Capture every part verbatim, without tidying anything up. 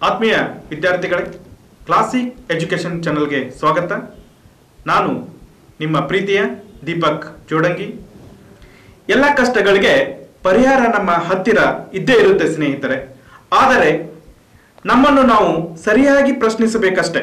ಆತ್ಮೀಯ ವಿದ್ಯಾರ್ಥಿಗಳೇ, classic education ಚಾನೆಲ್ಗೆ ಸ್ವಾಗತ. ನಾನು ನಿಮ್ಮ ಪ್ರೀತಿಯ ದೀಪಕ್ ಜೋಡಂಗಿ. ಎಲ್ಲ ಕಷ್ಟಗಳಿಗೆ ಪರಿಹಾರ ನಮ್ಮ ಹತ್ತಿರ ಇದ್ದೇ ಇರುತ್ತೆ ಸ್ನೇಹಿತರೆ. ಆದರೆ ನಮ್ಮನ್ನು ನಾವು ಸರಿಯಾಗಿ ಪ್ರಶ್ನಿಸಬೇಕಷ್ಟೆ.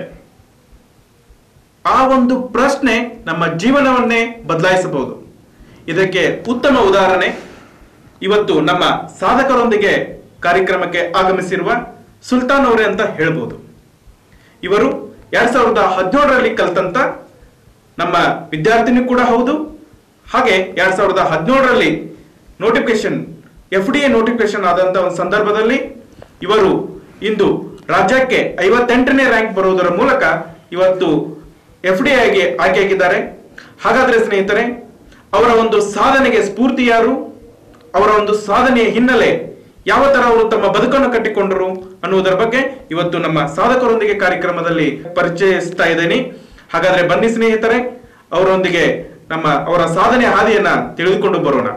ಆ ಒಂದು ಪ್ರಶ್ನೆ ನಮ್ಮ ಜೀವನವನ್ನೇ ಬದಲಾಯಿಸಬಹುದು. ಇದಕ್ಕೆ ಉತ್ತಮ ಉದಾಹರಣೆ ಇವತ್ತು ನಮ್ಮ ಸಾಧಕರೊಂದಿಗೆ ಕಾರ್ಯಕ್ರಮಕ್ಕೆ ಆಗಮಿಸಿರುವ ಸುಲ್ತಾನ್ ಅವರೇ ಅಂತ ಹೇಳ್ಬೋದು. ಇವರು ಎರಡ್ ಸಾವಿರದ ಹದಿನೇಳರಲ್ಲಿ ಕಲ್ತಂತ ನಮ್ಮ ವಿದ್ಯಾರ್ಥಿನಿ ಕೂಡ ಹೌದು. ಹಾಗೆ ಎರಡ್ ಸಾವಿರದ ಹದಿನೇಳರಲ್ಲಿ notification F D A notification ಆದಂತ ಒಂದು ಸಂದರ್ಭದಲ್ಲಿ ಇವರು ಇಂದು ರಾಜ್ಯಕ್ಕೆ ಐವತ್ತೆಂಟನೇ ರ್ಯಾಂಕ್ ಬರುವುದರ ಮೂಲಕ ಇವತ್ತು ಎಫ್ ಡಿ ಎಗೆ ಆಯ್ಕೆಯಾಗಿದ್ದಾರೆ. ಹಾಗಾದ್ರೆ ಸ್ನೇಹಿತರೆ, ಅವರ ಒಂದು ಸಾಧನೆಗೆ ಸ್ಫೂರ್ತಿ ಯಾರು, ಅವರ ಒಂದು ಸಾಧನೆಯ ಹಿನ್ನೆಲೆ ಯಾವ ತರ ಅವರು ತಮ್ಮ ಬದುಕನ್ನು ಕಟ್ಟಿಕೊಂಡರು ಅನ್ನುವುದರ ಬಗ್ಗೆ ಇವತ್ತು ನಮ್ಮ ಸಾಧಕರೊಂದಿಗೆ ಕಾರ್ಯಕ್ರಮದಲ್ಲಿ ಪರಿಚಯಿಸ್ತಾ ಇದ್ದೇನೆ. ಹಾಗಾದ್ರೆ ಬನ್ನಿ ಸ್ನೇಹಿತರೆ, ಅವರೊಂದಿಗೆ ನಮ್ಮ ಅವರ ಸಾಧನೆಯ ಹಾದಿಯನ್ನ ತಿಳಿದುಕೊಂಡು ಬರೋಣ.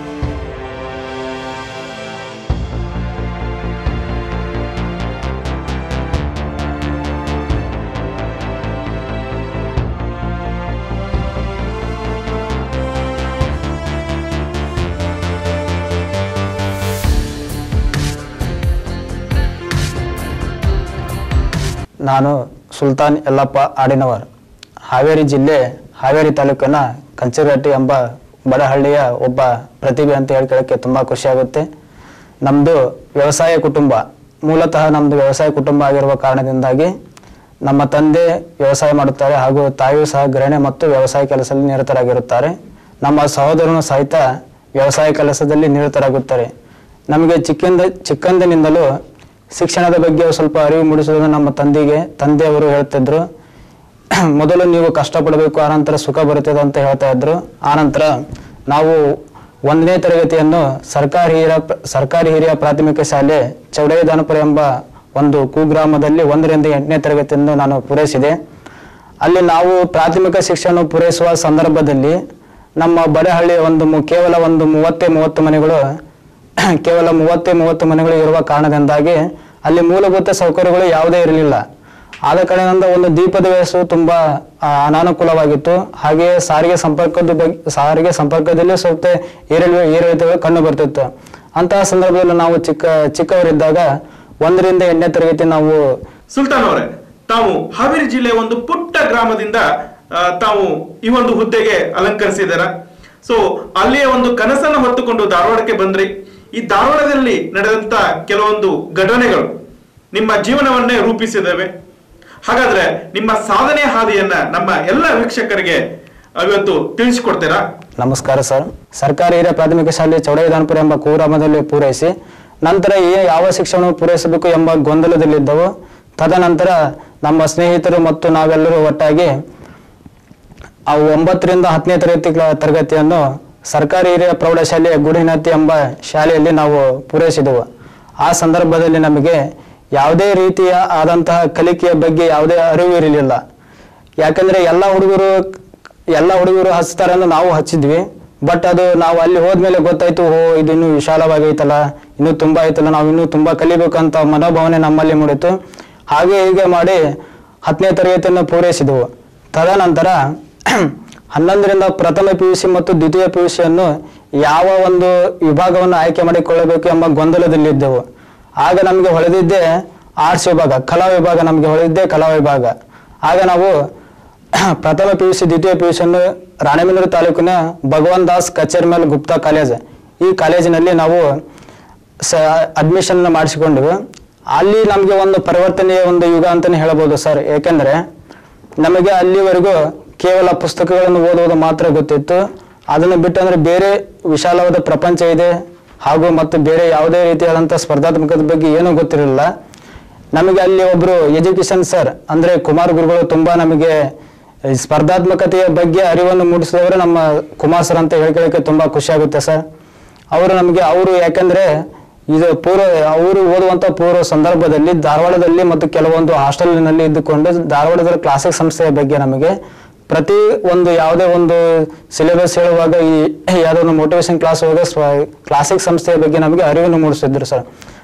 ನಾನು ಸುಲ್ತಾನ್ ಯಲ್ಲಪ್ಪ ಆಡಿನವರ್, ಹಾವೇರಿ ಜಿಲ್ಲೆ ಹಾವೇರಿ ತಾಲೂಕಿನ ಕಂಚಿರಟ್ಟಿ ಎಂಬ ಬಡಹಳ್ಳಿಯ ಒಬ್ಬ ಪ್ರತಿಭೆ ಅಂತ ಹೇಳ್ಕೊಳ್ಳೋಕ್ಕೆ ತುಂಬ ಖುಷಿಯಾಗುತ್ತೆ. ನಮ್ಮದು ವ್ಯವಸಾಯ ಕುಟುಂಬ, ಮೂಲತಃ ನಮ್ಮದು ವ್ಯವಸಾಯ ಕುಟುಂಬ ಆಗಿರುವ ಕಾರಣದಿಂದಾಗಿ ನಮ್ಮ ತಂದೆ ವ್ಯವಸಾಯ ಮಾಡುತ್ತಾರೆ ಹಾಗೂ ತಾಯಿಯೂ ಸಹ ಗೃಹಿಣಿ ಮತ್ತು ವ್ಯವಸಾಯ ಕೆಲಸದಲ್ಲಿ ನಿರತರಾಗಿರುತ್ತಾರೆ. ನಮ್ಮ ಸಹೋದರನು ಸಹಿತ ವ್ಯವಸಾಯ ಕೆಲಸದಲ್ಲಿ ನಿರತರಾಗುತ್ತಾರೆ. ನಮಗೆ ಚಿಕ್ಕಂದ ಚಿಕ್ಕಂದಿನಿಂದಲೂ ಶಿಕ್ಷಣದ ಬಗ್ಗೆ ಸ್ವಲ್ಪ ಅರಿವು ಮೂಡಿಸುವುದು ನಮ್ಮ ತಂದೆಗೆ ತಂದೆಯವರು ಹೇಳ್ತಿದ್ರು. ಮೊದಲು ನೀವು ಕಷ್ಟಪಡಬೇಕು, ಆನಂತರ ಸುಖ ಬರುತ್ತದೆ ಅಂತ ಹೇಳ್ತಾ ಇದ್ರು. ಆನಂತರ ನಾವು ಒಂದನೇ ತರಗತಿಯನ್ನು ಸರ್ಕಾರಿ ಹಿರಿಯ ಸರ್ಕಾರಿ ಹಿರಿಯ ಪ್ರಾಥಮಿಕ ಶಾಲೆ ಚೌಡಯ್ಯದಾನಪುರ ಎಂಬ ಒಂದು ಕುಗ್ರಾಮದಲ್ಲಿ ಒಂದರಿಂದ ಎಂಟನೇ ತರಗತಿಯನ್ನು ನಾನು ಪೂರೈಸಿದೆ. ಅಲ್ಲಿ ನಾವು ಪ್ರಾಥಮಿಕ ಶಿಕ್ಷಣ ಪೂರೈಸುವ ಸಂದರ್ಭದಲ್ಲಿ ನಮ್ಮ ಬಡಹಳ್ಳಿ ಒಂದು ಕೇವಲ ಒಂದು ಮೂವತ್ತೇ ಮೂವತ್ತು ಮನೆಗಳು ಕೇವಲ ಮೂವತ್ತೇ ಮೂವತ್ತು ಮನೆಗಳು ಇರುವ ಕಾರಣದಿಂದಾಗಿ ಅಲ್ಲಿ ಮೂಲಭೂತ ಸೌಕರ್ಯಗಳು ಯಾವುದೇ ಇರಲಿಲ್ಲ. ಆದ ಕಾರಣದಿಂದ ಒಂದು ದೀಪದ ವ್ಯವಸ್ಥೆ ತುಂಬಾ ಅನಾನುಕೂಲವಾಗಿತ್ತು. ಹಾಗೆಯೇ ಸಾರಿಗೆ ಸಂಪರ್ಕದ ಬಗ್ಗೆ ಸಾರಿಗೆ ಸಂಪರ್ಕದಲ್ಲಿ ಸ್ವಲ್ಪ ಏರಿಳಿತ ಏರಿಳಿತಗಳು ಕಂಡು ಬರ್ತಿತ್ತು. ಅಂತಹ ಸಂದರ್ಭದಲ್ಲಿ ನಾವು ಚಿಕ್ಕ ಚಿಕ್ಕವರಿದ್ದಾಗ ಒಂದರಿಂದ ಎಂಟನೇ ತರಗತಿ ನಾವು. ಸುಲ್ತಾನ್ ಅವರೇ, ತಾವು ಹಾವೇರಿ ಜಿಲ್ಲೆಯ ಒಂದು ಪುಟ್ಟ ಗ್ರಾಮದಿಂದ ತಾವು ಈ ಒಂದು ಹುದ್ದೆಗೆ ಅಲಂಕರಿಸಿದಾರ. ಸೊ ಅಲ್ಲಿಯ ಒಂದು ಕನಸನ್ನು ಹೊತ್ತುಕೊಂಡು ಧಾರವಾಡಕ್ಕೆ ಬಂದ್ರಿ. ಈ ಧಾರವಾಡದಲ್ಲಿ ನಡೆದಂತ ಕೆಲವೊಂದು ಘಟನೆಗಳು ನಿಮ್ಮ ಜೀವನವನ್ನೇ ರೂಪಿಸಿದವೆ. ಹಾಗಾದ್ರೆ ನಿಮ್ಮ ಸಾಧನೆ ಹಾದಿಯನ್ನ ನಮ್ಮ ಎಲ್ಲ ವೀಕ್ಷಕರಿಗೆ ಇವತ್ತು ತಿಳಿಸಿಕೊಡ್ತೀರಾ? ನಮಸ್ಕಾರ ಸರ್. ಸರ್ಕಾರಿ ಹಿರಿಯ ಪ್ರಾಥಮಿಕ ಶಾಲೆ ಚೌಡಯ್ಯದಾನಪುರ ಎಂಬ ಕುಗ್ರಾಮದಲ್ಲಿ ಪೂರೈಸಿ ನಂತರ ಯಾವ ಶಿಕ್ಷಣ ಪೂರೈಸಬೇಕು ಎಂಬ ಗೊಂದಲದಲ್ಲಿದ್ದವು. ತದನಂತರ ನಮ್ಮ ಸ್ನೇಹಿತರು ಮತ್ತು ನಾವೆಲ್ಲರೂ ಒಟ್ಟಾಗಿ ಆ ಒಂಬತ್ತರಿಂದ ಹತ್ತನೇ ತರಗತಿ ತರಗತಿಯನ್ನು ಸರ್ಕಾರಿ ಹಿರಿಯ ಪ್ರೌಢಶಾಲೆ ಗುಡಿನತ್ತಿ ಎಂಬ ಶಾಲೆಯಲ್ಲಿ ನಾವು ಪೂರೈಸಿದೆವು. ಆ ಸಂದರ್ಭದಲ್ಲಿ ನಮಗೆ ಯಾವುದೇ ರೀತಿಯ ಆದಂತಹ ಕಲಿಕೆಯ ಬಗ್ಗೆ ಯಾವುದೇ ಅರಿವು ಇರಲಿಲ್ಲ. ಯಾಕಂದ್ರೆ ಎಲ್ಲ ಹುಡುಗರು ಎಲ್ಲ ಹುಡುಗರು ಹಚ್ತಾರೆ ಅಂದ್ರೆ ನಾವು ಹಚ್ಚಿದ್ವಿ. ಬಟ್ ಅದು ನಾವು ಅಲ್ಲಿ ಹೋದ್ಮೇಲೆ ಗೊತ್ತಾಯ್ತು, ಓ ಇದು ಇನ್ನೂ ವಿಶಾಲವಾಗೈತಲ್ಲ, ಇನ್ನೂ ತುಂಬಾ ಐತಲ್ಲ, ನಾವು ಇನ್ನೂ ತುಂಬಾ ಕಲಿಬೇಕಂತ ಮನೋಭಾವನೆ ನಮ್ಮಲ್ಲಿ ಮೂಡಿತು. ಹಾಗೆ ಹೀಗೆ ಮಾಡಿ ಹತ್ತನೇ ತರಗತಿಯನ್ನು ಪೂರೈಸಿದೆವು. ತದನಂತರ ಹನ್ನೊಂದರಿಂದ ಪ್ರಥಮ ಪಿ ಯು ಸಿ ಮತ್ತು ದ್ವಿತೀಯ ಪಿ ಯು ಸಿಯನ್ನು ಯಾವ ಒಂದು ವಿಭಾಗವನ್ನು ಆಯ್ಕೆ ಮಾಡಿಕೊಳ್ಳಬೇಕು ಎಂಬ ಗೊಂದಲದಲ್ಲಿದ್ದೆವು. ಆಗ ನಮಗೆ ಹೊಳೆದಿದ್ದೆ ಆರ್ಟ್ಸ್ ವಿಭಾಗ, ಕಲಾ ವಿಭಾಗ ನಮಗೆ ಹೊಳೆದಿದ್ದೆ ಕಲಾ ವಿಭಾಗ. ಆಗ ನಾವು ಪ್ರಥಮ ಪಿ ಯು ಸಿ ದ್ವಿತೀಯ ಪಿ ಯು ಸಿಯನ್ನು ರಾಣೆಬೆನ್ನೂರು ತಾಲೂಕಿನ ಭಗವಾನ್ ದಾಸ್ ಕಚೇರಿಮಲ್ ಗುಪ್ತಾ ಕಾಲೇಜ್, ಈ ಕಾಲೇಜಿನಲ್ಲಿ ನಾವು ಸ ಅಡ್ಮಿಷನ್ ಮಾಡಿಸಿಕೊಂಡ್ವಿ. ಅಲ್ಲಿ ನಮಗೆ ಒಂದು ಪರಿವರ್ತನೆಯ ಒಂದು ಯುಗ ಅಂತಲೇ ಹೇಳ್ಬೋದು ಸರ್. ಏಕೆಂದರೆ ನಮಗೆ ಅಲ್ಲಿವರೆಗೂ ಕೇವಲ ಪುಸ್ತಕಗಳನ್ನು ಓದುವುದು ಮಾತ್ರ ಗೊತ್ತಿತ್ತು. ಅದನ್ನು ಬಿಟ್ಟಂದ್ರೆ ಬೇರೆ ವಿಶಾಲವಾದ ಪ್ರಪಂಚ ಇದೆ ಹಾಗೂ ಮತ್ತು ಬೇರೆ ಯಾವುದೇ ರೀತಿಯಾದಂಥ ಸ್ಪರ್ಧಾತ್ಮಕದ ಬಗ್ಗೆ ಏನೂ ಗೊತ್ತಿರಲಿಲ್ಲ ನಮಗೆ. ಅಲ್ಲಿ ಒಬ್ಬರು ಎಜುಕೇಶನ್ ಸರ್ ಅಂದರೆ ಕುಮಾರ್ ಗುರುಗಳು ತುಂಬಾ ನಮಗೆ ಸ್ಪರ್ಧಾತ್ಮಕತೆಯ ಬಗ್ಗೆ ಅರಿವನ್ನು ಮೂಡಿಸಿದವರು ನಮ್ಮ ಕುಮಾರ್ ಸರ್ ಅಂತ ಹೇಳ್ಕೊಳ್ಳೋಕ್ಕೆ ತುಂಬಾ ಖುಷಿ ಆಗುತ್ತೆ ಸರ್. ಅವರು ನಮಗೆ ಅವರು ಯಾಕಂದ್ರೆ ಇದು ಪೂರ್ವ ಅವರು ಓದುವಂತ ಪೂರ್ವ ಸಂದರ್ಭದಲ್ಲಿ ಧಾರವಾಡದಲ್ಲಿ ಮತ್ತು ಕೆಲವೊಂದು ಹಾಸ್ಟೆಲ್ನಲ್ಲಿ ಇದ್ದುಕೊಂಡು ಧಾರವಾಡದ ಕ್ಲಾಸಿಕ್ ಸಂಸ್ಥೆಯ ಬಗ್ಗೆ ನಮಗೆ ಪ್ರತಿ ಒಂದು ಯಾವುದೇ ಒಂದು ಸಿಲೆಬಸ್ ಹೇಳುವಾಗ ಈ ಯಾವುದೋ ಒಂದು ಮೋಟಿವೇಶನ್ ಕ್ಲಾಸ್ ಹೋಗ ಕ್ಲಾಸಿಕ್ ಸಂಸ್ಥೆಯ ಬಗ್ಗೆ ನಮಗೆ ಅರಿವನ್ನು ಮೂಡಿಸಿದ್ರು ಸರ್.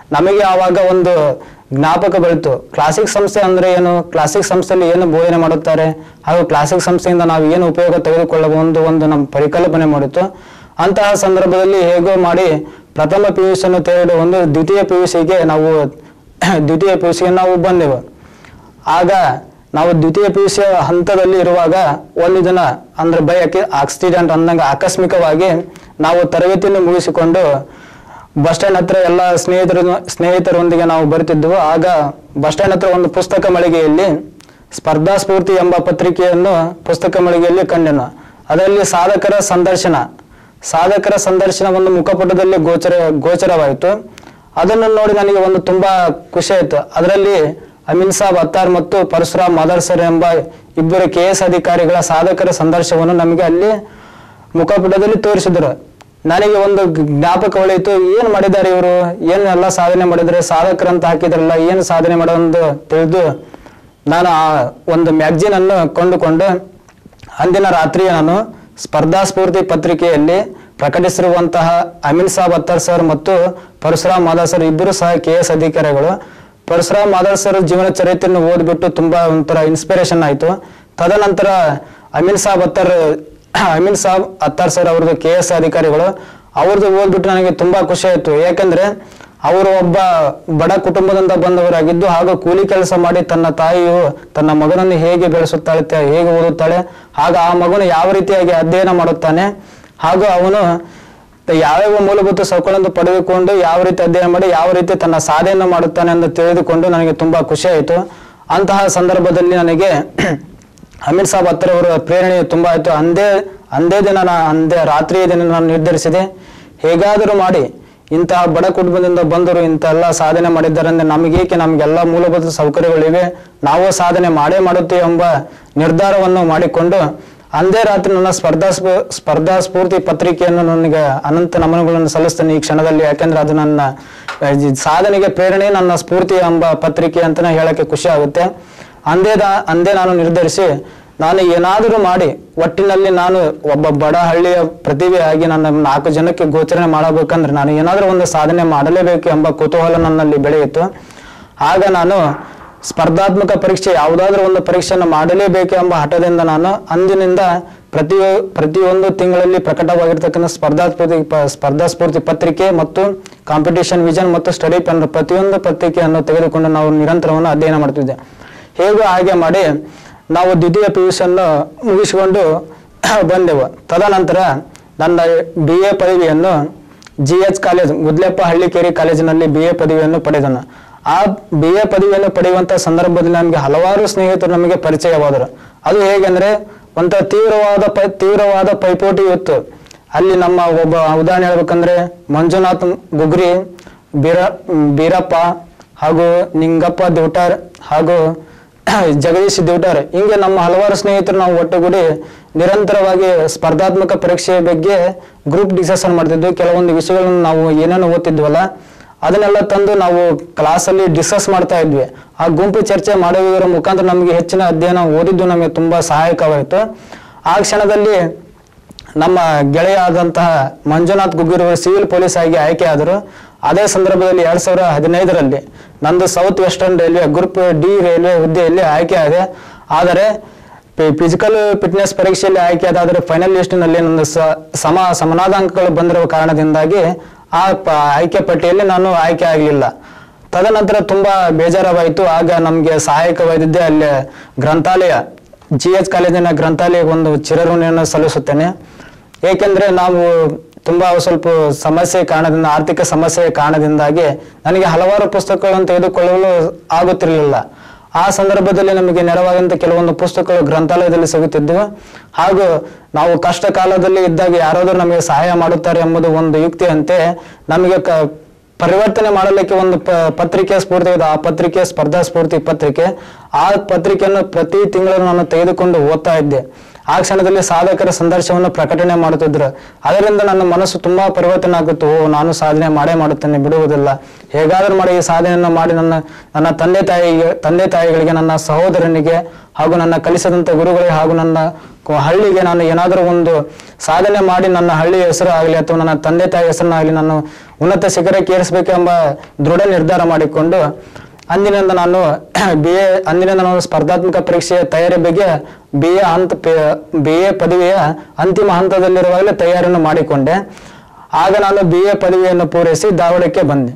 ನಮಗೆ ಆವಾಗ ಒಂದು ಜ್ಞಾಪಕ ಬೆಳಿತು. ಕ್ಲಾಸಿಕ್ ಸಂಸ್ಥೆ ಅಂದ್ರೆ ಏನು, ಕ್ಲಾಸಿಕ್ ಸಂಸ್ಥೆಯಲ್ಲಿ ಏನು ಬೋಧನೆ ಮಾಡುತ್ತಾರೆ, ಹಾಗೂ ಕ್ಲಾಸಿಕ್ ಸಂಸ್ಥೆಯಿಂದ ನಾವು ಏನು ಉಪಯೋಗ ತೆಗೆದುಕೊಳ್ಳಬಹುದು ಒಂದು ನಮ್ಮ ಪರಿಕಲ್ಪನೆ ಮಾಡಿತ್ತು. ಅಂತಹ ಸಂದರ್ಭದಲ್ಲಿ ಹೇಗೋ ಮಾಡಿ ಪ್ರಥಮ ಪಿ ಯು ಸಿಯನ್ನು ತೆಗೆದು ಒಂದು ದ್ವಿತೀಯ ಪಿ ಯು ಸಿಗೆ ನಾವು ದ್ವಿತೀಯ ಪಿ ಯು ಸಿಗೆ ನಾವು ಬಂದೆವು. ಆಗ ನಾವು ದ್ವಿತೀಯ ಪಿ ಯು ಸಿ ಹಂತದಲ್ಲಿ ಇರುವಾಗ ಒಂದು ದಿನ ಅಂದ್ರೆ ಬೈ ಆಕ್ಸಿಡೆಂಟ್ ಅಂದಂಗೆ ಆಕಸ್ಮಿಕವಾಗಿ ನಾವು ತರಗತಿಯನ್ನು ಮುಗಿಸಿಕೊಂಡು ಬಸ್ ಸ್ಟ್ಯಾಂಡ್ ಹತ್ರ ಎಲ್ಲ ಸ್ನೇಹಿತರ ಸ್ನೇಹಿತರೊಂದಿಗೆ ನಾವು ಬರುತ್ತಿದ್ದೆವು. ಆಗ ಬಸ್ ಸ್ಟ್ಯಾಂಡ್ ಹತ್ರ ಒಂದು ಪುಸ್ತಕ ಮಳಿಗೆಯಲ್ಲಿ ಸ್ಪರ್ಧಾ ಸ್ಫೂರ್ತಿ ಎಂಬ ಪತ್ರಿಕೆಯನ್ನು ಪುಸ್ತಕ ಮಳಿಗೆಯಲ್ಲಿ ಕಂಡೆನು. ಅದರಲ್ಲಿ ಸಾಧಕರ ಸಂದರ್ಶನ ಸಾಧಕರ ಸಂದರ್ಶನ ಒಂದು ಮುಖಪುಟದಲ್ಲಿ ಗೋಚರ ಗೋಚರವಾಯಿತು. ಅದನ್ನು ನೋಡಿ ನನಗೆ ಒಂದು ತುಂಬಾ ಖುಷಿ ಆಯಿತು. ಅದರಲ್ಲಿ ಅಮೀನ್ ಸಾಬ್ ಅತ್ತಾರ್ ಮತ್ತು ಪರಶುರಾಮ್ ಮಾದರ್ಸರ್ ಎಂಬ ಇಬ್ಬರು ಕೆ ಎಸ್ ಅಧಿಕಾರಿಗಳ ಸಾಧಕರ ಸಂದರ್ಶನವನ್ನು ನಮಗೆ ಅಲ್ಲಿ ಮುಖಪುಟದಲ್ಲಿ ತೋರಿಸಿದರು. ನನಗೆ ಒಂದು ಜ್ಞಾಪಕ ಉಳಿಯಿತು, ಏನ್ ಮಾಡಿದ್ದಾರೆ ಇವರು, ಏನೆಲ್ಲ ಸಾಧನೆ ಮಾಡಿದರೆ, ಸಾಧಕರಂತ ಹಾಕಿದ್ರಲ್ಲ, ಏನು ಸಾಧನೆ ಮಾಡೋದು ತಿಳಿದು ನಾನು ಆ ಒಂದು ಮ್ಯಾಗ್ಜಿನ್ ಅನ್ನು ಕೊಂಡುಕೊಂಡು ಅಂದಿನ ರಾತ್ರಿ ನಾನು ಸ್ಪರ್ಧಾ ಸ್ಫೂರ್ತಿ ಪತ್ರಿಕೆಯಲ್ಲಿ ಪ್ರಕಟಿಸಿರುವಂತಹ ಅಮೀನ್ ಸಾಬ್ ಅತ್ತಾರ್ ಸರ್ ಮತ್ತು ಪರಶುರಾಮ್ ಮಾದರ್ ಸರ್ ಇಬ್ಬರು ಸಹ ಕೆ ಎಸ್ ಅಧಿಕಾರಿಗಳು. ಪರಶುರಾಮ್ ಮಾದರ್ ಸರ್ ಜೀವನ ಚರಿತ್ರೆಯನ್ನು ಓದ್ಬಿಟ್ಟು ತುಂಬಾ ಒಂಥರ ಇನ್ಸ್ಪಿರೇಷನ್ ಆಯಿತು. ತದನಂತರ ಅಮೀನ್ ಸಾಬ್ ಅತ್ತಾರ್ ಅಮೀನ್ ಸಾಬ್ ಅತ್ತಾರ್ ಸರ್ ಅವ್ರದ್ದು ಕೆ ಎಸ್ ಅಧಿಕಾರಿಗಳು ಅವ್ರದ್ದು ಓದ್ಬಿಟ್ಟು ನನಗೆ ತುಂಬಾ ಖುಷಿ ಆಯಿತು. ಯಾಕಂದ್ರೆ ಅವರು ಒಬ್ಬ ಬಡ ಕುಟುಂಬದಿಂದ ಬಂದವರಾಗಿದ್ದು ಹಾಗೂ ಕೂಲಿ ಕೆಲಸ ಮಾಡಿ ತನ್ನ ತಾಯಿಯು ತನ್ನ ಮಗನನ್ನು ಹೇಗೆ ಬೆಳೆಸುತ್ತಾಳೆ, ಹೇಗೆ ಓದುತ್ತಾಳೆ, ಆಗ ಆ ಮಗನು ಯಾವ ರೀತಿಯಾಗಿ ಅಧ್ಯಯನ ಮಾಡುತ್ತಾನೆ, ಹಾಗೂ ಅವನು ಯಾವ್ಯಾವ ಮೂಲಭೂತ ಸೌಕರ್ಯವನ್ನು ಪಡೆದುಕೊಂಡು ಯಾವ ರೀತಿ ಅಧ್ಯಯನ ಮಾಡಿ ಯಾವ ರೀತಿ ತನ್ನ ಸಾಧನೆಯನ್ನು ಮಾಡುತ್ತಾನೆ ಎಂದು ತಿಳಿದುಕೊಂಡು ನನಗೆ ತುಂಬಾ ಖುಷಿ ಆಯಿತು. ಅಂತಹ ಸಂದರ್ಭದಲ್ಲಿ ನನಗೆ ಅಮೀನ್ ಸಾಬ್ ಅತ್ತಾರ್ ಅವರ ಪ್ರೇರಣೆ ತುಂಬಾ ಆಯಿತು. ಅಂದೇ ಅಂದೇ ದಿನ ನಾ ಅಂದೇ ರಾತ್ರಿಯ ದಿನ ನಾನು ನಿರ್ಧರಿಸಿದೆ, ಹೇಗಾದರೂ ಮಾಡಿ ಇಂತಹ ಬಡ ಕುಟುಂಬದಿಂದ ಬಂದರು ಇಂತೆಲ್ಲ ಸಾಧನೆ ಮಾಡಿದ್ದಾರೆ ಅಂದ್ರೆ ನಮಗೇಕೆ, ನಮಗೆಲ್ಲ ಮೂಲಭೂತ ಸೌಕರ್ಯಗಳಿವೆ, ನಾವು ಸಾಧನೆ ಮಾಡೇ ಮಾಡುತ್ತೇವೆ ಎಂಬ ನಿರ್ಧಾರವನ್ನು ಮಾಡಿಕೊಂಡು ಅಂದೇ ರಾತ್ರಿ ನನ್ನ ಸ್ಪರ್ಧಾ ಸ್ಪರ್ಧಾ ಸ್ಫೂರ್ತಿ ಪತ್ರಿಕೆಯನ್ನು ನನಗೆ ಅನಂತ ನಮನಗಳನ್ನು ಸಲ್ಲಿಸ್ತೇನೆ ಈ ಕ್ಷಣದಲ್ಲಿ. ಯಾಕೆಂದ್ರೆ ಅದು ನನ್ನ ಸಾಧನೆಗೆ ಪ್ರೇರಣೆ, ನನ್ನ ಸ್ಫೂರ್ತಿ ಎಂಬ ಪತ್ರಿಕೆ ಅಂತಾನೆ ಹೇಳಕ್ಕೆ ಖುಷಿ ಆಗುತ್ತೆ. ಅಂದೇ ಅಂದೇ ನಾನು ನಿರ್ಧರಿಸಿ ನಾನು ಏನಾದರೂ ಮಾಡಿ ಒಟ್ಟಿನಲ್ಲಿ ನಾನು ಒಬ್ಬ ಬಡ ಹಳ್ಳಿಯ ಪ್ರತಿಭೆ ಆಗಿ ನನ್ನ ನಾಲ್ಕು ಜನಕ್ಕೆ ಗೋಚರಣೆ ಮಾಡಬೇಕಂದ್ರೆ ನಾನು ಏನಾದರೂ ಒಂದು ಸಾಧನೆ ಮಾಡಲೇಬೇಕು ಎಂಬ ಕುತೂಹಲ ನನ್ನಲ್ಲಿ ಬೆಳೆಯಿತು. ಆಗ ನಾನು ಸ್ಪರ್ಧಾತ್ಮಕ ಪರೀಕ್ಷೆ ಯಾವುದಾದ್ರೂ ಒಂದು ಪರೀಕ್ಷೆಯನ್ನು ಮಾಡಲೇಬೇಕು ಎಂಬ ಹಠದಿಂದ ನಾನು ಅಂದಿನಿಂದ ಪ್ರತಿ ಪ್ರತಿಯೊಂದು ತಿಂಗಳಲ್ಲಿ ಪ್ರಕಟವಾಗಿರ್ತಕ್ಕಂಥ ಸ್ಪರ್ಧಾ ಸ್ಫೂರ್ತಿ ಸ್ಪರ್ಧಾ ಸ್ಫೂರ್ತಿ ಪತ್ರಿಕೆ ಮತ್ತು ಕಾಂಪಿಟೇಷನ್ ವಿಷನ್ ಮತ್ತು ಸ್ಟಡಿ ಪೆನ್ ಪ್ರತಿಯೊಂದು ಪತ್ರಿಕೆಯನ್ನು ತೆಗೆದುಕೊಂಡು ನಾವು ನಿರಂತರವನ್ನು ಅಧ್ಯಯನ ಮಾಡ್ತಿದ್ದೆ. ಹೇಗೂ ಹಾಗೆ ಮಾಡಿ ನಾವು ದ್ವಿತೀಯ ಪಿ ಯು ಸಿಯನ್ನು ಮುಗಿಸಿಕೊಂಡು ಬಂದೆವು. ತದನಂತರ ನನ್ನ ಬಿ ಎ ಪದವಿಯನ್ನು G H college Gudleppa Hallikeri ಕಾಲೇಜಿನಲ್ಲಿ ಬಿ ಎ ಪದವಿಯನ್ನು ಪಡೆದನು. ಆ ಬಿ ಎ ಪದವಿಯನ್ನು ಪಡೆಯುವಂತಹ ಸಂದರ್ಭದಲ್ಲಿ ನಮಗೆ ಹಲವಾರು ಸ್ನೇಹಿತರು ನಮಗೆ ಪರಿಚಯವಾದರು. ಅದು ಹೇಗೆಂದ್ರೆ ಒಂಥ ತೀವ್ರವಾದ ಪೈ ತೀವ್ರವಾದ ಪೈಪೋಟಿ ಇತ್ತು. ಅಲ್ಲಿ ನಮ್ಮ ಒಬ್ಬ ಉದಾಹರಣೆ ಹೇಳ್ಬೇಕಂದ್ರೆ ಮಂಜುನಾಥ್ ಗುಗ್ರಿ, ಬೀರ ಬೀರಪ್ಪ ಹಾಗೂ ನಿಂಗಪ್ಪ ದೇವಟಾರ್ ಹಾಗೂ ಜಗದೀಶ್ ದೇವಟಾರ್, ಹಿಂಗೆ ನಮ್ಮ ಹಲವಾರು ಸ್ನೇಹಿತರು ನಾವು ಒಟ್ಟುಗೂಡಿ ನಿರಂತರವಾಗಿ ಸ್ಪರ್ಧಾತ್ಮಕ ಪರೀಕ್ಷೆಯ ಬಗ್ಗೆ ಗ್ರೂಪ್ ಡಿಸ್ಕಷನ್ ಮಾಡ್ತಿದ್ವಿ. ಕೆಲವೊಂದು ವಿಷಯಗಳನ್ನು ನಾವು ಏನೇನು ಓದ್ತಿದ್ವಲ್ಲ ಅದನ್ನೆಲ್ಲ ತಂದು ನಾವು ಕ್ಲಾಸಲ್ಲಿ ಡಿಸ್ಕಸ್ ಮಾಡ್ತಾ ಇದ್ವಿ. ಆ ಗುಂಪು ಚರ್ಚೆ ಮಾಡುವುದರ ಮುಖಾಂತರ ನಮಗೆ ಹೆಚ್ಚಿನ ಅಧ್ಯಯನ ಓದಿದ್ದು ನಮಗೆ ತುಂಬಾ ಸಹಾಯಕವಾಯಿತು. ಆ ಕ್ಷಣದಲ್ಲಿ ನಮ್ಮ ಗೆಳೆಯ ಆದಂತಹ ಮಂಜುನಾಥ್ ಗುಗ್ಗಿರವರು ಸಿವಿಲ್ ಪೊಲೀಸ್ ಆಗಿ ಆಯ್ಕೆ ಆದರು. ಅದೇ ಸಂದರ್ಭದಲ್ಲಿ ಎರಡ್ ಸಾವಿರ ಹದಿನೈದರಲ್ಲಿ ನಂದು south western railway group D railway ಹುದ್ದೆಯಲ್ಲಿ ಆಯ್ಕೆ ಆದೆ. ಆದರೆ ಫಿಸಿಕಲ್ ಫಿಟ್ನೆಸ್ ಪರೀಕ್ಷೆಯಲ್ಲಿ ಆಯ್ಕೆ ಆದಾದರೆ ಫೈನಲ್ ಲಿಸ್ಟ್ನಲ್ಲಿ ನನ್ನ ಸಮ ಸಮನಾದ ಅಂಕಗಳು ಬಂದಿರುವ ಕಾರಣದಿಂದಾಗಿ ಆ ಆಯ್ಕೆ ಪಟ್ಟಿಯಲ್ಲಿ ನಾನು ಆಯ್ಕೆ ಆಗಲಿಲ್ಲ. ತದನಂತರ ತುಂಬಾ ಬೇಜಾರವಾಯಿತು. ಆಗ ನಮಗೆ ಸಹಾಯಕವಾಗಿದ್ದೆ ಅಲ್ಲಿ ಗ್ರಂಥಾಲಯ ಜಿ ಎಚ್ ಕಾಲೇಜಿನ ಗ್ರಂಥಾಲಯಕ್ಕೆ ಒಂದು ಚಿರಋಣಿಯನ್ನು ಸಲ್ಲಿಸುತ್ತೇನೆ. ಏಕೆಂದ್ರೆ ನಾವು ತುಂಬಾ ಸ್ವಲ್ಪ ಸಮಸ್ಯೆ ಕಾರಣದಿಂದ ಆರ್ಥಿಕ ಸಮಸ್ಯೆಯ ಕಾರಣದಿಂದಾಗಿ ನನಗೆ ಹಲವಾರು ಪುಸ್ತಕಗಳನ್ನು ತೆಗೆದುಕೊಳ್ಳಲು ಆಗುತ್ತಿರಲಿಲ್ಲ. ಆ ಸಂದರ್ಭದಲ್ಲಿ ನಮಗೆ ನೆರವಾದಂತ ಕೆಲವೊಂದು ಪುಸ್ತಕಗಳು ಗ್ರಂಥಾಲಯದಲ್ಲಿ ಸಿಗುತ್ತಿದ್ದವು. ಹಾಗೂ ನಾವು ಕಷ್ಟ ಕಾಲದಲ್ಲಿ ಇದ್ದಾಗ ಯಾರಾದರೂ ನಮಗೆ ಸಹಾಯ ಮಾಡುತ್ತಾರೆ ಎಂಬುದು ಒಂದು ಯುಕ್ತಿಯಂತೆ ನಮಗೆ ಕ ಪರಿವರ್ತನೆ ಮಾಡಲಿಕ್ಕೆ ಒಂದು ಪ ಪತ್ರಿಕೆ ಸ್ಫೂರ್ತಿ ಇದೆ. ಆ ಪತ್ರಿಕೆ ಸ್ಪರ್ಧಾ ಸ್ಫೂರ್ತಿ ಪತ್ರಿಕೆ. ಆ ಪತ್ರಿಕೆಯನ್ನು ಪ್ರತಿ ತಿಂಗಳು ನಾನು ತೆಗೆದುಕೊಂಡು ಓದ್ತಾ ಇದ್ದೆ. ಆ ಕ್ಷಣದಲ್ಲಿ ಸಾಧಕರ ಸಂದರ್ಶನವನ್ನು ಪ್ರಕಟಣೆ ಮಾಡುತ್ತಿದ್ರು. ಅದರಿಂದ ನನ್ನ ಮನಸ್ಸು ತುಂಬಾ ಪರಿವರ್ತನೆ ಆಗುತ್ತು. ಓ, ನಾನು ಸಾಧನೆ ಮಾಡೇ ಮಾಡುತ್ತೇನೆ, ಬಿಡುವುದಿಲ್ಲ, ಹೇಗಾದರೂ ಮಾಡಿ ಈ ಸಾಧನೆಯನ್ನು ಮಾಡಿ ನನ್ನ ನನ್ನ ತಂದೆ ತಾಯಿಗೆ ತಂದೆ ತಾಯಿಗಳಿಗೆ ನನ್ನ ಸಹೋದರನಿಗೆ ಹಾಗೂ ನನ್ನ ಕಲಿಸಿದಂಥ ಗುರುಗಳಿಗೆ ಹಾಗೂ ನನ್ನ ಹಳ್ಳಿಗೆ ನಾನು ಏನಾದರೂ ಒಂದು ಸಾಧನೆ ಮಾಡಿ ನನ್ನ ಹಳ್ಳಿಯ ಹೆಸರು ಆಗಲಿ ಅಥವಾ ನನ್ನ ತಂದೆ ತಾಯಿ ಹೆಸರನ್ನಾಗಲಿ ನಾನು ಉನ್ನತ ಶಿಖರಕ್ಕೆ ಏರಿಸಬೇಕೆಂಬ ದೃಢ ನಿರ್ಧಾರ ಮಾಡಿಕೊಂಡು ಅಂದಿನಿಂದ ನಾನು ಬಿ ಎ ಅಂದಿನಿಂದ ನಾನು ಸ್ಪರ್ಧಾತ್ಮಕ ಪರೀಕ್ಷೆಯ ತಯಾರಿ ಬಗ್ಗೆ ಬಿ ಎ ಹಂತ ಬಿ ಎ ಪದವಿಯ ಅಂತಿಮ ಹಂತದಲ್ಲಿರುವಾಗಲೇ ತಯಾರಿಯನ್ನು ಮಾಡಿಕೊಂಡೆ. ಆಗ ನಾನು ಬಿ ಎ ಪದವಿಯನ್ನು ಪೂರೈಸಿ ಧಾರವಾಡಕ್ಕೆ ಬಂದೆ.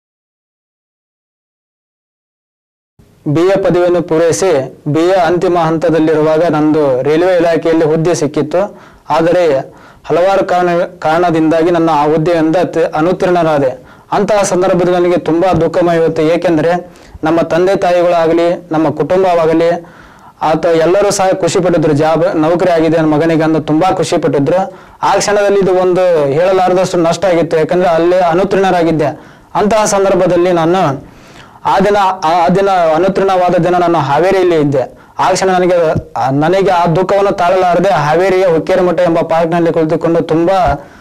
ಬಿ ಎ ಪದವಿಯನ್ನು ಪೂರೈಸಿ ಬಿ ಎ ಅಂತಿಮ ಹಂತದಲ್ಲಿರುವಾಗ ನಂದು ರೈಲ್ವೆ ಇಲಾಖೆಯಲ್ಲಿ ಹುದ್ದೆ ಸಿಕ್ಕಿತ್ತು. ಆದರೆ ಹಲವಾರು ಕಾರಣ ಕಾರಣದಿಂದಾಗಿ ನನ್ನ ಆ ಹುದ್ದೆಯಿಂದ ಅನುತ್ತೀರ್ಣರಾದೆ. ಅಂತಹ ಸಂದರ್ಭದಲ್ಲಿ ನನಗೆ ತುಂಬಾ ದುಃಖಮಯ ಇರುತ್ತೆ. ಏಕೆಂದರೆ ನಮ್ಮ ತಂದೆ ತಾಯಿಗಳಾಗಲಿ ನಮ್ಮ ಕುಟುಂಬವಾಗಲಿ ಆತ ಎಲ್ಲರೂ ಸಹ ಖುಷಿ ಪಟ್ಟಿದ್ರು, ಜಾಬ್ ನೌಕರಿ ಆಗಿದೆ ನನ್ನ ಮಗನಿಗೆ ಅಂತ ತುಂಬಾ ಖುಷಿ ಪಟ್ಟಿದ್ರು. ಆ ಕ್ಷಣದಲ್ಲಿ ಇದು ಒಂದು ಹೇಳಲಾರದಷ್ಟು ನಷ್ಟ ಆಗಿತ್ತು, ಯಾಕಂದ್ರೆ ಅಲ್ಲಿ ಅನುತ್ತೀರ್ಣರಾಗಿದ್ದೆ. ಅಂತಹ ಸಂದರ್ಭದಲ್ಲಿ ನಾನು ಆ ದಿನ ಆ ದಿನ ಅನುತ್ತೀರ್ಣವಾದ ದಿನ ನಾನು ಹಾವೇರಿಯಲ್ಲಿ ಇದ್ದೆ. ಆ ಕ್ಷಣ ನನಗೆ ನನಗೆ ಆ ದುಃಖವನ್ನು ತಾಳಲಾರದೆ ಹಾವೇರಿಯ ಹುಕ್ಕೇರಿ ಮಠ ಎಂಬ ಪಾರ್ಕ್ನಲ್ಲಿ ಕುಳಿತುಕೊಂಡು ತುಂಬಾ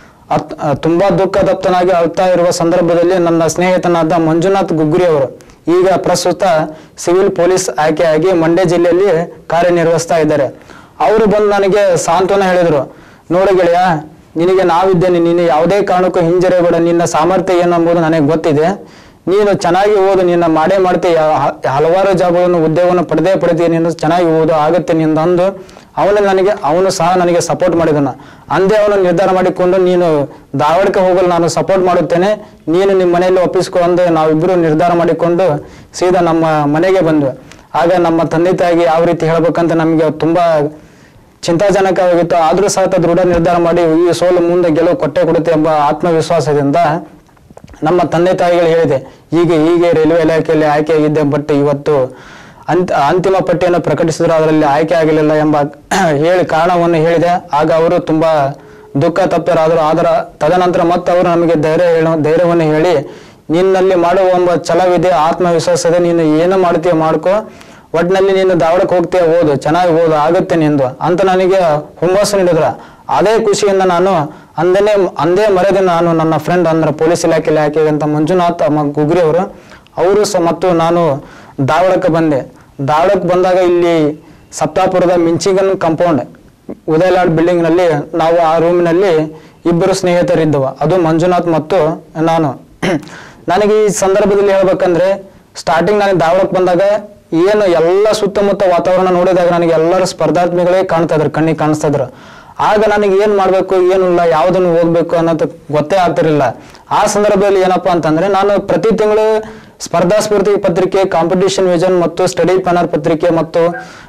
ತುಂಬಾ ದುಃಖದಪ್ತನಾಗಿ ಅಳ್ತಾ ಇರುವ ಸಂದರ್ಭದಲ್ಲಿ ನನ್ನ ಸ್ನೇಹಿತನಾದ ಮಂಜುನಾಥ್ ಗುಗ್ಗುರಿ ಅವರು ಈಗ ಪ್ರಸ್ತುತ ಸಿವಿಲ್ ಪೊಲೀಸ್ ಆಯ್ಕೆಯಾಗಿ ಮಂಡ್ಯ ಜಿಲ್ಲೆಯಲ್ಲಿ ಕಾರ್ಯನಿರ್ವಹಿಸ್ತಾ ಇದ್ದಾರೆ. ಅವರು ಬಂದು ನನಗೆ ಸಾಂತ್ವನ ಹೇಳಿದರು, ನೋಡು ಗೆಳೆಯ, ನಿನಗೆ ನಾವಿದ್ದೇನೆ, ನೀನು ಯಾವುದೇ ಕಾರಣಕ್ಕೂ ಹಿಂಜರಿಬೇಡ, ನಿನ್ನ ಸಾಮರ್ಥ್ಯ ಏನು ಎಂಬುದು ನನಗೆ ಗೊತ್ತಿದೆ, ನೀನು ಚೆನ್ನಾಗಿ ಓದು, ನಿನ್ನ ಮಾಡೇ ಮಾಡ್ತೀಯ, ಹಲವಾರು ಜಾಬಗಳನ್ನು ಉದ್ಯೋಗವನ್ನು ಪಡೆದೇ ಪಡೆದೇ ನೀನು ಚೆನ್ನಾಗಿ ಓದು ಆಗುತ್ತೆ ನಿಂದ ಅಂದು ಅವನು ನನಗೆ ಅವನು ಸಹ ನನಗೆ ಸಪೋರ್ಟ್ ಮಾಡಿದನ. ಅಂದೇ ಅವನು ನಿರ್ಧಾರ ಮಾಡಿಕೊಂಡು ನೀನು ಧಾರವಾಡಕ್ಕೆ ಹೋಗಲು ನಾನು ಸಪೋರ್ಟ್ ಮಾಡುತ್ತೇನೆ, ನೀನು ನಿಮ್ಮ ಮನೆಯಲ್ಲಿ ಒಪ್ಪಿಸ್ಕೊ ಅಂದು ನಾವಿಬ್ಬರು ನಿರ್ಧಾರ ಮಾಡಿಕೊಂಡು ಸೀದಾ ನಮ್ಮ ಮನೆಗೆ ಬಂದ್ವಿ. ಆಗ ನಮ್ಮ ತಂದೆ ತಾಯಿಗೆ ಯಾವ ರೀತಿ ಹೇಳ್ಬೇಕಂತ ನಮಗೆ ತುಂಬಾ ಚಿಂತಾಜನಕವಾಗಿತ್ತು. ಆದ್ರೂ ಸಹ ದೃಢ ನಿರ್ಧಾರ ಮಾಡಿ ಈ ಸೋಲು ಮುಂದೆ ಗೆಲುವು ಕೊಟ್ಟೆ ಕೊಡುತ್ತೆ ಎಂಬ ಆತ್ಮವಿಶ್ವಾಸದಿಂದ ನಮ್ಮ ತಂದೆ ತಾಯಿಗಳು ಹೇಳಿದೆ, ಹೀಗೆ ಹೀಗೆ ರೈಲ್ವೆ ಇಲಾಖೆಯಲ್ಲಿ ಆಯ್ಕೆಯಾಗಿದ್ದೆ, ಬಟ್ ಇವತ್ತು ಅಂತ ಅಂತಿಮ ಪಟ್ಟಿಯನ್ನು ಪ್ರಕಟಿಸಿದ್ರು, ಅದರಲ್ಲಿ ಆಯ್ಕೆ ಆಗಲಿಲ್ಲ ಎಂಬ ಹೇಳಿ ಕಾರಣವನ್ನು ಹೇಳಿದೆ. ಆಗ ಅವರು ತುಂಬಾ ದುಃಖ ತಪ್ತರಾದರು. ಅದರ ತದನಂತರ ಮತ್ತೆ ಅವರು ನಮಗೆ ಧೈರ್ಯ ಹೇಳೋ ಧೈರ್ಯವನ್ನು ಹೇಳಿ, ನಿನ್ನಲ್ಲಿ ಮಾಡುವ ಎಂಬ ಛಲವಿದೆ, ಆತ್ಮವಿಶ್ವಾಸ ಇದೆ, ನೀನು ಏನು ಮಾಡ್ತೀಯ ಮಾಡ್ಕೋ, ಒಟ್ಟಿನಲ್ಲಿ ನೀನು ಧಾರವಾಡಕ್ಕೆ ಹೋಗ್ತೀಯ, ಓದು, ಚೆನ್ನಾಗಿ ಓದು, ಆಗುತ್ತೆ ನಿಂದು ಅಂತ ನನಗೆ ಹುಮ್ಮಸ್ಸು ನೀಡಿದ್ರ. ಅದೇ ಖುಷಿಯಿಂದ ನಾನು ಅಂದನೇ ಅಂದೇ ಮರೆದ ನಾನು ನನ್ನ ಫ್ರೆಂಡ್ ಅಂದ್ರೆ ಪೊಲೀಸ್ ಇಲಾಖೆಯಲ್ಲಿ ಆಯ್ಕೆಗಂತ ಮಂಜುನಾಥ್ ಗುಗ್ರಿ ಅವರು ಅವರು ಸಹ ಮತ್ತು ನಾನು ಧಾರವಾಡಕ್ಕೆ ಬಂದೆ. ಧಾರವಾಡಕ್ಕೆ ಬಂದಾಗ ಇಲ್ಲಿ ಸಪ್ತಾಪುರದ ಮಿಂಚಿಗನ್ ಕಾಂಪೌಂಡ್ ಉದಯಲಾಡ್ ಬಿಲ್ಡಿಂಗ್ ನಲ್ಲಿ ನಾವು ಆ ರೂಮಿನಲ್ಲಿ ಇಬ್ಬರು ಸ್ನೇಹಿತರಿದ್ದವು, ಅದು ಮಂಜುನಾಥ್ ಮತ್ತು ನಾನು. ನನಗೆ ಈ ಸಂದರ್ಭದಲ್ಲಿ ಹೇಳ್ಬೇಕಂದ್ರೆ ಸ್ಟಾರ್ಟಿಂಗ್ ನಾನು ಧಾರವಾಡಕ್ಕೆ ಬಂದಾಗ ಏನು ಎಲ್ಲ ಸುತ್ತಮುತ್ತ ವಾತಾವರಣ ನೋಡಿದಾಗ ನನಗೆ ಎಲ್ಲರೂ ಸ್ಪರ್ಧಾತ್ಮಿಗಳೇ ಕಾಣ್ತಾ ಇದ್ರು, ಕಣ್ಣಿಗೆ ಕಾಣಿಸ್ತಾ ಇದ್ರು. ಆಗ ನನಗೆ ಏನ್ ಮಾಡ್ಬೇಕು ಏನಿಲ್ಲ ಯಾವುದನ್ನು ಹೋಗ್ಬೇಕು ಅನ್ನೋದು ಗೊತ್ತೇ ಆಗ್ತಿರ್ಲಿಲ್ಲ. ಆ ಸಂದರ್ಭದಲ್ಲಿ ಏನಪ್ಪಾ ಅಂತಂದ್ರೆ ನಾನು ಪ್ರತಿ ತಿಂಗಳು ಸ್ಪರ್ಧಾ ಸ್ಫೂರ್ತಿ ಪತ್ರಿಕೆ, ಕಾಂಪಿಟೇಷನ್ ವಿಷನ್ ಮತ್ತು ಸ್ಟಡಿ ಪ್ಲಾನರ್ ಪತ್ರಿಕೆ ಮತ್ತು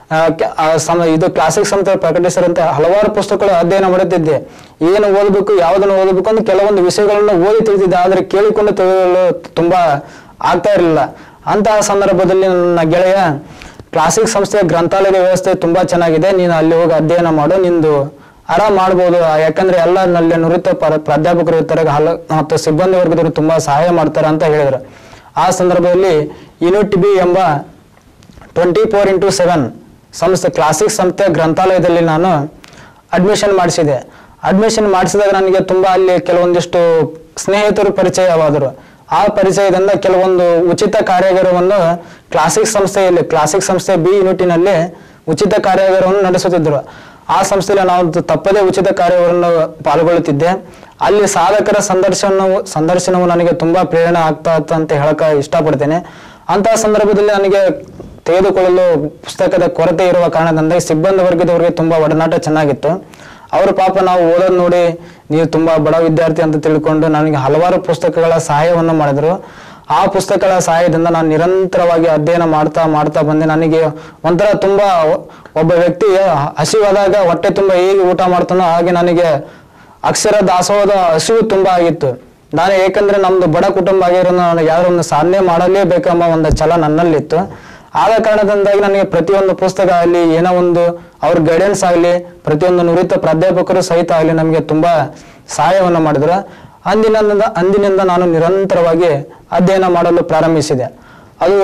ಇದು ಕ್ಲಾಸಿಕ್ ಸಂಸ್ಥೆ ಪ್ರಕಟಿಸಿದಂತ ಹಲವಾರು ಪುಸ್ತಕಗಳು ಅಧ್ಯಯನ ಮಾಡುತ್ತಿದ್ದೆ. ಏನು ಓದಬೇಕು ಯಾವುದನ್ನು ಓದಬೇಕು ಅಂತ ಕೆಲವೊಂದು ವಿಷಯಗಳನ್ನು ಓದಿ ತಿಳಿದಿದ್ದೆ, ಆದ್ರೆ ಕೇಳಿಕೊಂಡು ತಿಳಿಯಲು ತುಂಬಾ ಆಗ್ತಾ ಇರಲಿಲ್ಲ. ಅಂತಹ ಸಂದರ್ಭದಲ್ಲಿ ನನ್ನ ಗೆಳೆಯ, ಕ್ಲಾಸಿಕ್ ಸಂಸ್ಥೆಯ ಗ್ರಂಥಾಲಯದ ವ್ಯವಸ್ಥೆ ತುಂಬಾ ಚೆನ್ನಾಗಿದೆ, ನೀನು ಅಲ್ಲಿ ಹೋಗಿ ಅಧ್ಯಯನ ಮಾಡು, ನಿಂದು ಆರಾಮ್ ಮಾಡ್ಬೋದು, ಯಾಕಂದ್ರೆ ಎಲ್ಲ ನಲ್ಲಿ ನುರಿತ ಪ್ರಾಧ್ಯಾಪಕರು ಇರ್ತಾರೆ, ಹಲ ಮತ್ತು ಸಿಬ್ಬಂದಿ ವರ್ಗದವರು ತುಂಬಾ ಸಹಾಯ ಮಾಡ್ತಾರೆ ಅಂತ ಹೇಳಿದ್ರು. ಆ ಸಂದರ್ಭದಲ್ಲಿ ಯೂನಿಟ್ ಬಿ ಎಂಬ ಟ್ವೆಂಟಿ ಫೋರ್ ಇಂಟು ಸೆವೆನ್ ಸಂಸ್ಥೆ ಕ್ಲಾಸಿಕ್ ಸಂಸ್ಥೆ ಗ್ರಂಥಾಲಯದಲ್ಲಿ ನಾನು ಅಡ್ಮಿಷನ್ ಮಾಡಿಸಿದೆ. ಅಡ್ಮಿಷನ್ ಮಾಡಿಸಿದಾಗ ನನಗೆ ತುಂಬಾ ಅಲ್ಲಿ ಕೆಲವೊಂದಿಷ್ಟು ಸ್ನೇಹಿತರು ಪರಿಚಯವಾದರು. ಆ ಪರಿಚಯದಿಂದ ಕೆಲವೊಂದು ಉಚಿತ ಕಾರ್ಯಾಗಾರವನ್ನು ಕ್ಲಾಸಿಕ್ ಸಂಸ್ಥೆಯಲ್ಲಿ ಕ್ಲಾಸಿಕ್ ಸಂಸ್ಥೆ ಬಿ ಯೂನಿಟಿನಲ್ಲಿ ಉಚಿತ ಕಾರ್ಯಾಗಾರವನ್ನು ನಡೆಸುತ್ತಿದ್ದರು. ಆ ಸಂಸ್ಥೆಯಲ್ಲಿ ನಾವು ತಪ್ಪದೇ ಉಚಿತ ಕಾರ್ಯವನ್ನು ಪಾಲ್ಗೊಳ್ಳುತ್ತಿದ್ದೆ. ಅಲ್ಲಿ ಸಾಧಕರ ಸಂದರ್ಶನವು ಸಂದರ್ಶನವು ನನಗೆ ತುಂಬಾ ಪ್ರೇರಣೆ ಆಗ್ತಾ ಇತ್ತು ಅಂತ ಹೇಳಕ ಇಷ್ಟಪಡ್ತೇನೆ. ಅಂತಹ ಸಂದರ್ಭದಲ್ಲಿ ನನಗೆ ತೆಗೆದುಕೊಳ್ಳಲು ಪುಸ್ತಕದ ಕೊರತೆ ಇರುವ ಕಾರಣದಿಂದ ಸಿಬ್ಬಂದಿ ವರ್ಗದವರಿಗೆ ತುಂಬಾ ಒಡನಾಟ ಚೆನ್ನಾಗಿತ್ತು. ಅವರು ಪಾಪ ನಾವು ಓದೋದು ನೋಡಿ ನೀವು ತುಂಬಾ ಬಡ ವಿದ್ಯಾರ್ಥಿ ಅಂತ ತಿಳ್ಕೊಂಡು ನನಗೆ ಹಲವಾರು ಪುಸ್ತಕಗಳ ಸಹಾಯವನ್ನು ಮಾಡಿದ್ರು. ಆ ಪುಸ್ತಕಗಳ ಸಹಾಯದಿಂದ ನಾನು ನಿರಂತರವಾಗಿ ಅಧ್ಯಯನ ಮಾಡ್ತಾ ಮಾಡ್ತಾ ಬಂದೆ. ನನಗೆ ಒಂಥರ ತುಂಬಾ ಒಬ್ಬ ವ್ಯಕ್ತಿ ಹಸಿವಾದಾಗ ಹೊಟ್ಟೆ ತುಂಬಾ ಹೇಗೆ ಊಟ ಮಾಡ್ತಾನೋ ಹಾಗೆ ನನಗೆ ಅಕ್ಷರ ದಾಸೋಹದ ಹಸಿವು ತುಂಬಾ ಆಗಿತ್ತು. ನಾನು ಏಕೆಂದ್ರೆ ನಮ್ದು ಬಡ ಕುಟುಂಬ ಆಗಿರೋ ನಾನು ಯಾರೋ ಒಂದು ಸಾಧನೆ ಮಾಡಲೇಬೇಕೆಂಬ ಒಂದು ಛಲ ನನ್ನಲ್ಲಿತ್ತು. ಆದ ಕಾರಣದಿಂದಾಗಿ ನನಗೆ ಪ್ರತಿಯೊಂದು ಪುಸ್ತಕ ಆಗಲಿ ಏನೋ ಒಂದು ಅವ್ರ ಗೈಡೆನ್ಸ್ ಆಗಲಿ ಪ್ರತಿಯೊಂದು ನುರಿತ ಪ್ರಾಧ್ಯಾಪಕರು ಸಹಿತ ಆಗಲಿ ನಮಗೆ ತುಂಬಾ ಸಹಾಯವನ್ನು ಮಾಡಿದ್ರು. ಅಂದಿನಿಂದ ಅಂದಿನಿಂದ ನಾನು ನಿರಂತರವಾಗಿ ಅಧ್ಯಯನ ಮಾಡಲು ಪ್ರಾರಂಭಿಸಿದೆ. ಅದು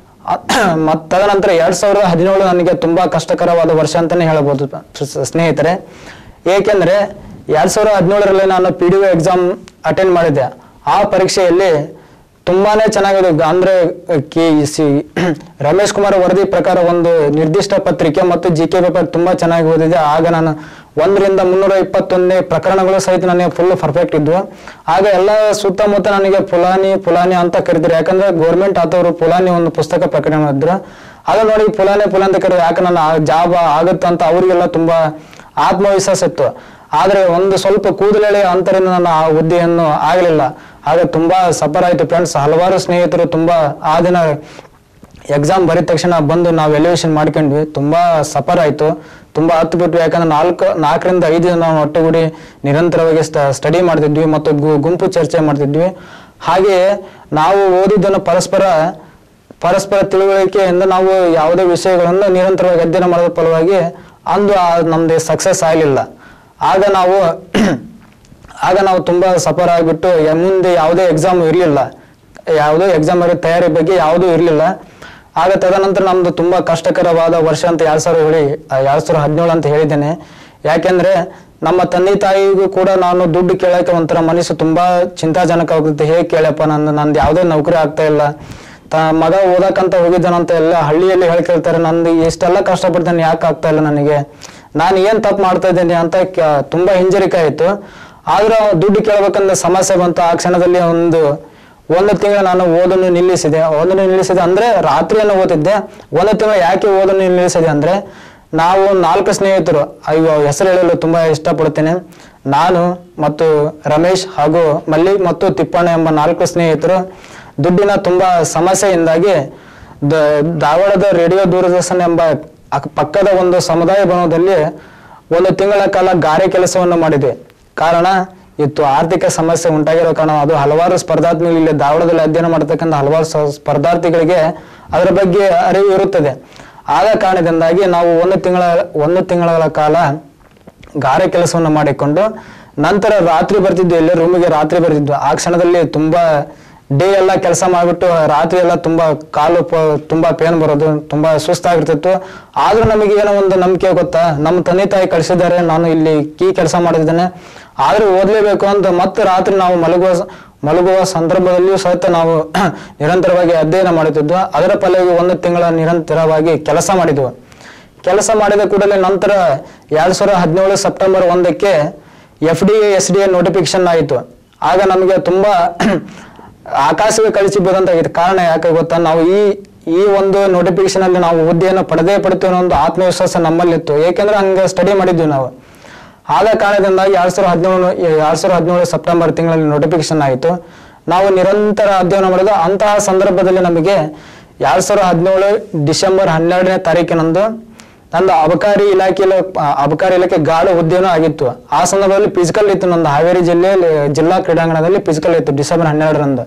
ಮತ್ ತದನಂತರ ಎರಡ್ ಸಾವಿರದ ಹದಿನೇಳು ನನಗೆ ತುಂಬಾ ಕಷ್ಟಕರವಾದ ವರ್ಷ ಅಂತಾನೆ ಹೇಳಬಹುದು ಸ್ನೇಹಿತರೆ. ಏಕೆಂದ್ರೆ ಎರಡ್ ಸಾವಿರದ ಹದಿನೇಳರಲ್ಲಿ ನಾನು P D O exam attend ಮಾಡಿದ್ದೆ. ಆ ಪರೀಕ್ಷೆಯಲ್ಲಿ ತುಂಬಾನೇ ಚೆನ್ನಾಗಿದೆ. ಅಂದ್ರೆ ಕೆ ಸಿ ರಮೇಶ್ ಕುಮಾರ್ ವರದಿ ಪ್ರಕಾರ ಒಂದು ನಿರ್ದಿಷ್ಟ ಪತ್ರಿಕೆ ಮತ್ತು ಜಿ ಕೆ ಪೇಪರ್ ತುಂಬಾ ಚೆನ್ನಾಗಿ ಓದಿದೆ. ಆಗ ನಾನು ಒಂದರಿಂದ ಮುನ್ನೂರ ಇಪ್ಪತ್ತೊಂದನೇ ಪ್ರಕರಣಗಳು ಸಹಿತ ನನಗೆ ಫುಲ್ ಪರ್ಫೆಕ್ಟ್ ಇದ್ವು. ಆಗ ಎಲ್ಲ ಸುತ್ತಮುತ್ತ ನನಗೆ ಫುಲಾನಿ ಫುಲಾನಿ ಅಂತ ಕರೀತಾರೆ. ಯಾಕಂದ್ರೆ ಗೌರ್ಮೆಂಟ್ ಆದವರು ಫುಲಾನಿ ಒಂದು ಪುಸ್ತಕ ಪ್ರಕಟಣೆ ಮಾಡಿದ್ರು. ಆಗ ನೋಡಿ ಫುಲಾನಿ ಫುಲಾನಿ ಅಂತ ಕರೀತಾರೆ, ಯಾಕೆ ನನ್ನ ಜಾಬ್ ಆಗುತ್ತಂತ ಅವರಿಗೆಲ್ಲ ತುಂಬಾ ಆತ್ಮವಿಶ್ವಾಸ ಇತ್ತು. ಆದ್ರೆ ಒಂದು ಸ್ವಲ್ಪ ಕೂದಲೆಳೆ ಅಂತರಿಂದ ನನ್ನ ಆ ಹುದ್ದೆಯನ್ನು ಆಗಲಿಲ್ಲ. ಆಗ ತುಂಬಾ ಸಫರ್ ಆಯ್ತು ಫ್ರೆಂಡ್ಸ್. ಹಲವಾರು ಸ್ನೇಹಿತರು ತುಂಬಾ ಆ ದಿನ ಎಕ್ಸಾಮ್ ಬರೀದ ತಕ್ಷಣ ಬಂದು ನಾವು ಎಲಿವೇಶನ್ ಮಾಡ್ಕೊಂಡ್ವಿ. ತುಂಬಾ ಸಫರ್ ಆಯ್ತು, ತುಂಬಾ ಹತ್ತು ಬಿಟ್ವಿ. ಯಾಕಂದ್ರೆ ನಾಲ್ಕು ನಾಲ್ಕರಿಂದ ಐದು ದಿನ ನಾವು ಒಟ್ಟುಗೂಡಿ ನಿರಂತರವಾಗಿ ಸ್ಟಡಿ ಮಾಡ್ತಿದ್ವಿ ಮತ್ತು ಗುಂಪು ಚರ್ಚೆ ಮಾಡ್ತಿದ್ವಿ. ಹಾಗೆಯೇ ನಾವು ಓದಿದ್ದನ್ನು ಪರಸ್ಪರ ಪರಸ್ಪರ ತಿಳುವಳಿಕೆಯಿಂದ ನಾವು ಯಾವುದೇ ವಿಷಯಗಳನ್ನು ನಿರಂತರವಾಗಿ ಅಧ್ಯಯನ ಮಾಡೋದ್ರ ಫಲವಾಗಿ ಅಂದು ನಮ್ದು ಸಕ್ಸಸ್ ಆಗಲಿಲ್ಲ. ಆಗ ನಾವು ಆಗ ನಾವು ತುಂಬಾ ಸಫರ್ ಆಗಿಬಿಟ್ಟು ಮುಂದೆ ಯಾವುದೇ ಎಕ್ಸಾಮ್ ಇರಲಿಲ್ಲ, ಯಾವುದೇ ಎಕ್ಸಾಮ್ ತಯಾರಿ ಬಗ್ಗೆ ಯಾವುದೂ ಇರಲಿಲ್ಲ. ಆಗ ತದನಂತರ ನಮ್ದು ತುಂಬಾ ಕಷ್ಟಕರವಾದ ವರ್ಷ ಅಂತ ಎರಡ್ ಸಾವಿರ ಹೇಳಿ ಎರಡ್ ಸಾವಿರ ಹದಿನೇಳು ಅಂತ ಹೇಳಿದ್ದೇನೆ. ಯಾಕೆಂದ್ರೆ ನಮ್ಮ ತಂದೆ ತಾಯಿಗೂ ಕೂಡ ನಾನು ದುಡ್ಡು ಕೇಳಕ್ಕೆ ಒಂಥರ ಮನಸ್ಸು ತುಂಬಾ ಚಿಂತಾಜನಕ ಆಗುತ್ತೆ. ಹೇಗೆ ಕೇಳಪ್ಪ, ನಂದು ನಂದು ಯಾವುದೇ ನೌಕರಿ ಆಗ್ತಾ ಇಲ್ಲ, ತ ಮಗ ಓದಕ್ಕಂತ ಹೋಗಿದ್ದಾನಂತ ಎಲ್ಲ ಹಳ್ಳಿಯಲ್ಲಿ ಹೇಳ್ಕೇಳ್ತಾರೆ. ನಂದು ಎಷ್ಟೆಲ್ಲ ಕಷ್ಟಪಡ್ತೇನೆ, ಯಾಕೆ ಆಗ್ತಾ ಇಲ್ಲ ನನಗೆ, ನಾನು ಏನ್ ತಪ್ಪು ಮಾಡ್ತಾ ಇದ್ದೇನೆ ಅಂತ ತುಂಬಾ ಹಿಂಜರಿಕೆ ಆಯ್ತು. ಆದ್ರೆ ದುಡ್ಡು ಕೇಳಬೇಕಂದ್ರೆ ಸಮಸ್ಯೆ ಬಂತು. ಆ ಕ್ಷಣದಲ್ಲಿ ಒಂದು ಒಂದು ತಿಂಗಳು ನಾನು ಓದನ್ನು ನಿಲ್ಲಿಸಿದೆ. ಓದನ್ನು ನಿಲ್ಲಿಸಿದೆ ಅಂದ್ರೆ ರಾತ್ರಿಯನ್ನು ಓದಿದ್ದೆ. ಒಂದು ತಿಂಗಳು ಯಾಕೆ ಓದನ್ನು ನಿಲ್ಲಿಸಿದೆ ಅಂದ್ರೆ, ನಾವು ನಾಲ್ಕು ಸ್ನೇಹಿತರು, ಅಯ್ಯೋ ಹೆಸರು ಹೇಳಲು ತುಂಬಾ ಇಷ್ಟಪಡ್ತೇನೆ, ನಾನು ಮತ್ತು ರಮೇಶ್ ಹಾಗೂ ಮಲ್ಲಿಕ್ ಮತ್ತು ತಿಪ್ಪಣ್ಣ ಎಂಬ ನಾಲ್ಕು ಸ್ನೇಹಿತರು ದುಡ್ಡಿನ ತುಂಬಾ ಸಮಸ್ಯೆಯಿಂದಾಗಿ ಧಾರವಾಡದ ರೇಡಿಯೋ ದೂರದರ್ಶನ ಎಂಬ ಪಕ್ಕದ ಒಂದು ಸಮುದಾಯ ಭವನದಲ್ಲಿ ಒಂದು ತಿಂಗಳ ಕಾಲ ಗಾರೆ ಕೆಲಸವನ್ನು ಮಾಡಿದೆ. ಕಾರಣ ಇತ್ತು ಆರ್ಥಿಕ ಸಮಸ್ಯೆ ಉಂಟಾಗಿರೋ ಕಾರಣ. ಅದು ಹಲವಾರು ಸ್ಪರ್ಧಾರ್ಥಿಗಳು ಇಲ್ಲಿ ಧಾರವಾಡದಲ್ಲಿ ಅಧ್ಯಯನ ಮಾಡತಕ್ಕಂಥ ಹಲವಾರು ಸ್ಪರ್ಧಾರ್ಥಿಗಳಿಗೆ ಅದರ ಬಗ್ಗೆ ಅರಿವು ಇರುತ್ತದೆ. ಆದ ಕಾರಣದಿಂದಾಗಿ ನಾವು ಒಂದು ತಿಂಗಳ ಒಂದು ತಿಂಗಳ ಕಾಲ ಗಾರೆ ಕೆಲಸವನ್ನು ಮಾಡಿಕೊಂಡು ನಂತರ ರಾತ್ರಿ ಬರ್ತಿದ್ವಿ, ಎಲ್ಲ ರೂಮಿಗೆ ರಾತ್ರಿ ಬರ್ತಿದ್ವಿ. ಆ ಕ್ಷಣದಲ್ಲಿ ತುಂಬಾ ಡೇ ಎಲ್ಲ ಕೆಲಸ ಮಾಡಿಬಿಟ್ಟು ರಾತ್ರಿ ಎಲ್ಲ ತುಂಬಾ ಕಾಲು ತುಂಬಾ ಪೇನ್ ಬರೋದು, ತುಂಬಾ ಸುಸ್ತಾಗಿರ್ತಿತ್ತು. ಆದ್ರೂ ನಮಗೆ ಏನೋ ಒಂದು ನಂಬಿಕೆ ಗೊತ್ತಾ, ನಮ್ಮ ತಂದೆ ತಾಯಿ ಕಳಿಸಿದ್ದಾರೆ, ನಾನು ಇಲ್ಲಿ ಕೀ ಕೆಲಸ ಮಾಡಿದ್ದೇನೆ, ಆದ್ರೂ ಓದ್ಲೇಬೇಕು ಅಂತ ಮತ್ತೆ ರಾತ್ರಿ ನಾವು ಮಲಗುವ ಮಲಗುವ ಸಂದರ್ಭದಲ್ಲಿಯೂ ಸಹಿತ ನಾವು ನಿರಂತರವಾಗಿ ಅಧ್ಯಯನ ಮಾಡುತ್ತಿದ್ವು. ಅದರ ಫಲವಾಗಿ ಒಂದು ತಿಂಗಳ ನಿರಂತರವಾಗಿ ಕೆಲಸ ಮಾಡಿದ್ವು. ಕೆಲಸ ಮಾಡಿದ ಕೂಡಲೇ ನಂತರ ಎರಡ್ ಸಾವಿರದ ಹದಿನೇಳು ಸೆಪ್ಟೆಂಬರ್ ಒಂದಕ್ಕೆ F D A S D A notification ಆಯಿತು. ಆಗ ನಮಗೆ ತುಂಬಾ ಆಕಾಶಕ್ಕೆ ಕಳಿಸಿಬೋದಂತಾಗಿತ್ತು. ಕಾರಣ ಯಾಕೆ ಗೊತ್ತಾ, ನಾವು ಈ ಈ ಒಂದು ನೋಟಿಫಿಕೇಶನ್ ಅಲ್ಲಿ ನಾವು ಹುದ್ದೆಯನ್ನು ಪಡೆದೇ ಪಡ್ತೀವಿ ಅನ್ನೋ ಒಂದು ಆತ್ಮವಿಶ್ವಾಸ ನಮ್ಮಲ್ಲಿತ್ತು. ಏಕೆಂದ್ರೆ ಹಂಗೆ ಸ್ಟಡಿ ಮಾಡಿದ್ವಿ ನಾವು. ಆದ ಕಾರಣದಿಂದಾಗಿ ಎರಡ್ ಸಾವಿರದ ಹದಿನೇಳು ಎರಡ್ ಸಾವಿರದ ಹದಿನೇಳು ಸೆಪ್ಟೆಂಬರ್ ತಿಂಗಳಲ್ಲಿ ನೋಟಿಫಿಕೇಶನ್ ಆಯಿತು. ನಾವು ನಿರಂತರ ಅಧ್ಯಯನ ಮಾಡಿದ ಅಂತಹ ಸಂದರ್ಭದಲ್ಲಿ ನಮಗೆ ಎರಡ್ ಸಾವಿರದ ಹದಿನೇಳು ಡಿಸೆಂಬರ್ ಹನ್ನೆರಡನೇ ತಾರೀಕಿನಂದು ನಂದು ಅಬಕಾರಿ ಇಲಾಖೆಯಲ್ಲಿ ಅಬಕಾರಿ ಇಲಾಖೆ ಗಾರ್ಡ್ ಹುದ್ದೆನೂ ಆಗಿತ್ತು. ಆ ಸಂದರ್ಭದಲ್ಲಿ ಫಿಸಿಕಲ್ ಇತ್ತು, ನಂದು ಹಾವೇರಿ ಜಿಲ್ಲೆಯಲ್ಲಿ ಜಿಲ್ಲಾ ಕ್ರೀಡಾಂಗಣದಲ್ಲಿ ಫಿಸಿಕಲ್ ಇತ್ತು ಡಿಸೆಂಬರ್ ಹನ್ನೆರಡರಂದು.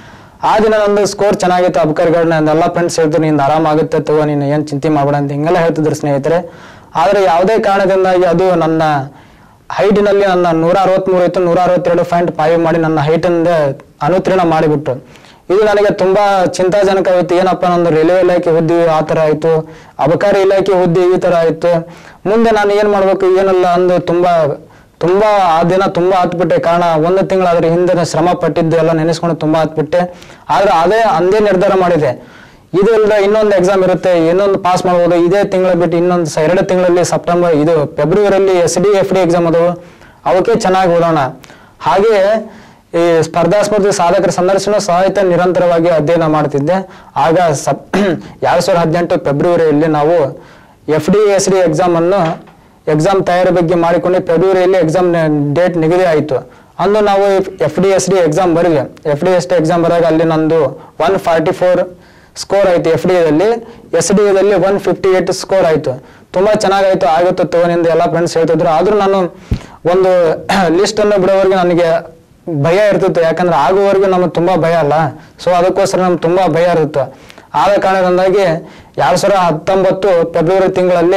ಆ ದಿನ ನಂದು ಸ್ಕೋರ್ ಚೆನ್ನಾಗಿತ್ತು ಅಬಕಾರಿ ಗಾರ್ಡ್. ಎಲ್ಲ ಫ್ರೆಂಡ್ಸ್ ಹೇಳ್ತಾರೆ, ನಿಂದು ಆರಾಮಾಗುತ್ತೆ ತಗೋ, ನೀನು ಏನು ಚಿಂತೆ ಮಾಡಬೇಡ ಅಂತ ಹಿಂಗೆಲ್ಲ ಹೇಳ್ತಿದ್ರು ಸ್ನೇಹಿತರೆ. ಆದರೆ ಯಾವುದೇ ಕಾರಣದಿಂದಾಗಿ ಅದು ನನ್ನ ಹೈಟಿನಲ್ಲಿ ನನ್ನ ನೂರ ಅರವತ್ಮೂರು ಇತ್ತು, ನೂರ ಅರವತ್ತೆರಡು ಪಾಯಿಂಟ್ ಫೈವ್ ಮಾಡಿ ನನ್ನ ಹೈಟಿಂದ ಅನುತ್ತೀರ್ಣ ಮಾಡಿಬಿಟ್ಟು. ಇದು ನನಗೆ ತುಂಬಾ ಚಿಂತಾಜನಕವಾಯಿತು. ಏನಪ್ಪ, ನಂದು ರೈಲ್ವೆ ಇಲಾಖೆ ಹುದ್ದೆ ಆ ತರ ಆಯ್ತು, ಅಬಕಾರಿ ಇಲಾಖೆ ಹುದ್ದೆ ಈ ತರ ಆಯ್ತು, ಮುಂದೆ ನಾನು ಏನ್ ಮಾಡ್ಬೇಕು ಏನಲ್ಲ ಅಂದು ತುಂಬಾ ತುಂಬಾ ಆ ದಿನ ತುಂಬಾ ಹತ್ಬಿಟ್ಟೆ. ಕಾರಣ ಒಂದು ತಿಂಗಳಾದ್ರೆ ಹಿಂದಿನ ಶ್ರಮ ಪಟ್ಟಿದ್ದು ಎಲ್ಲ ನೆನೆಸ್ಕೊಂಡು ತುಂಬಾ ಹತ್ಬಿಟ್ಟೆ. ಆದ್ರೆ ಅದೇ ಅಂದೇ ನಿರ್ಧಾರ ಮಾಡಿದೆ, ಇದು ಇಲ್ಲದೆ ಇನ್ನೊಂದು ಎಕ್ಸಾಮ್ ಇರುತ್ತೆ, ಇನ್ನೊಂದು ಪಾಸ್ ಮಾಡ್ಬೋದು, ಇದೇ ತಿಂಗಳ ಬಿಟ್ಟು ಇನ್ನೊಂದು ಎರಡು ತಿಂಗಳಲ್ಲಿ ಸೆಪ್ಟೆಂಬರ್ ಇದು ಫೆಬ್ರವರಿಯಲ್ಲಿ S D F D exam ಅದು, ಅವಕ್ಕೆ ಚೆನ್ನಾಗಿ ಓದೋಣ. ಹಾಗೆ ಈ ಸ್ಪರ್ಧಾಸ್ಪರ್ಧಿ ಸಾಧಕರ ಸಂದರ್ಶನ ಸಹಿತ ನಿರಂತರವಾಗಿ ಅಧ್ಯಯನ ಮಾಡ್ತಿದ್ದೆ. ಆಗ ಸಪ್ ಎರಡ್ ಸಾವಿರದ ಹದಿನೆಂಟು ಫೆಬ್ರವರಿಯಲ್ಲಿ ನಾವು F D S D exam ಅನ್ನು ಎಕ್ಸಾಮ್ ತಯಾರಿ ಬಗ್ಗೆ ಮಾಡಿಕೊಂಡು ಫೆಬ್ರವರಿಯಲ್ಲಿ ಎಕ್ಸಾಮ್ ಡೇಟ್ ನಿಗದಿ ಆಯಿತು. ಅಂದು ನಾವು F D S D exam ಬರೀವಿ. F D S D exam ಬರುವಾಗ ಅಲ್ಲಿ ನಂದು ಒನ್ ಫಾರ್ಟಿ ಫೋರ್ ಸ್ಕೋರ್ ಆಯ್ತು. ಎಫ್ ಡಿ ಎದಲ್ಲಿ ಎಸ್ ಡಿ ಎದಲ್ಲಿ ಒನ್ ಫಿಫ್ಟಿ ಏಟ್ ಸ್ಕೋರ್ ಆಯ್ತು. ತುಂಬಾ ಚೆನ್ನಾಗಾಯ್ತು. ಆಗುತ್ತೆ ತಗೋನಿಂದ ಎಲ್ಲ ಫ್ರೆಂಡ್ಸ್ ಹೇಳ್ತಿದ್ರು. ಆದ್ರೂ ನಾನು ಒಂದು ಲಿಸ್ಟ್ ಅನ್ನು ಬಿಡೋವರೆಗೆ ನನಗೆ ಭಯ ಇರ್ತಿತ್ತು. ಯಾಕಂದ್ರೆ ಆಗುವವರೆಗೂ ನಮ್ಗೆ ತುಂಬಾ ಭಯ ಅಲ್ಲ, ಸೊ ಅದಕ್ಕೋಸ್ಕರ ನಮ್ಗೆ ತುಂಬಾ ಭಯ ಇರುತ್ತೆ. ಆದ ಕಾರಣದಿಂದಾಗಿ ಎರಡ್ ಸಾವಿರದ ಹತ್ತೊಂಬತ್ತು ಫೆಬ್ರವರಿ ತಿಂಗಳಲ್ಲಿ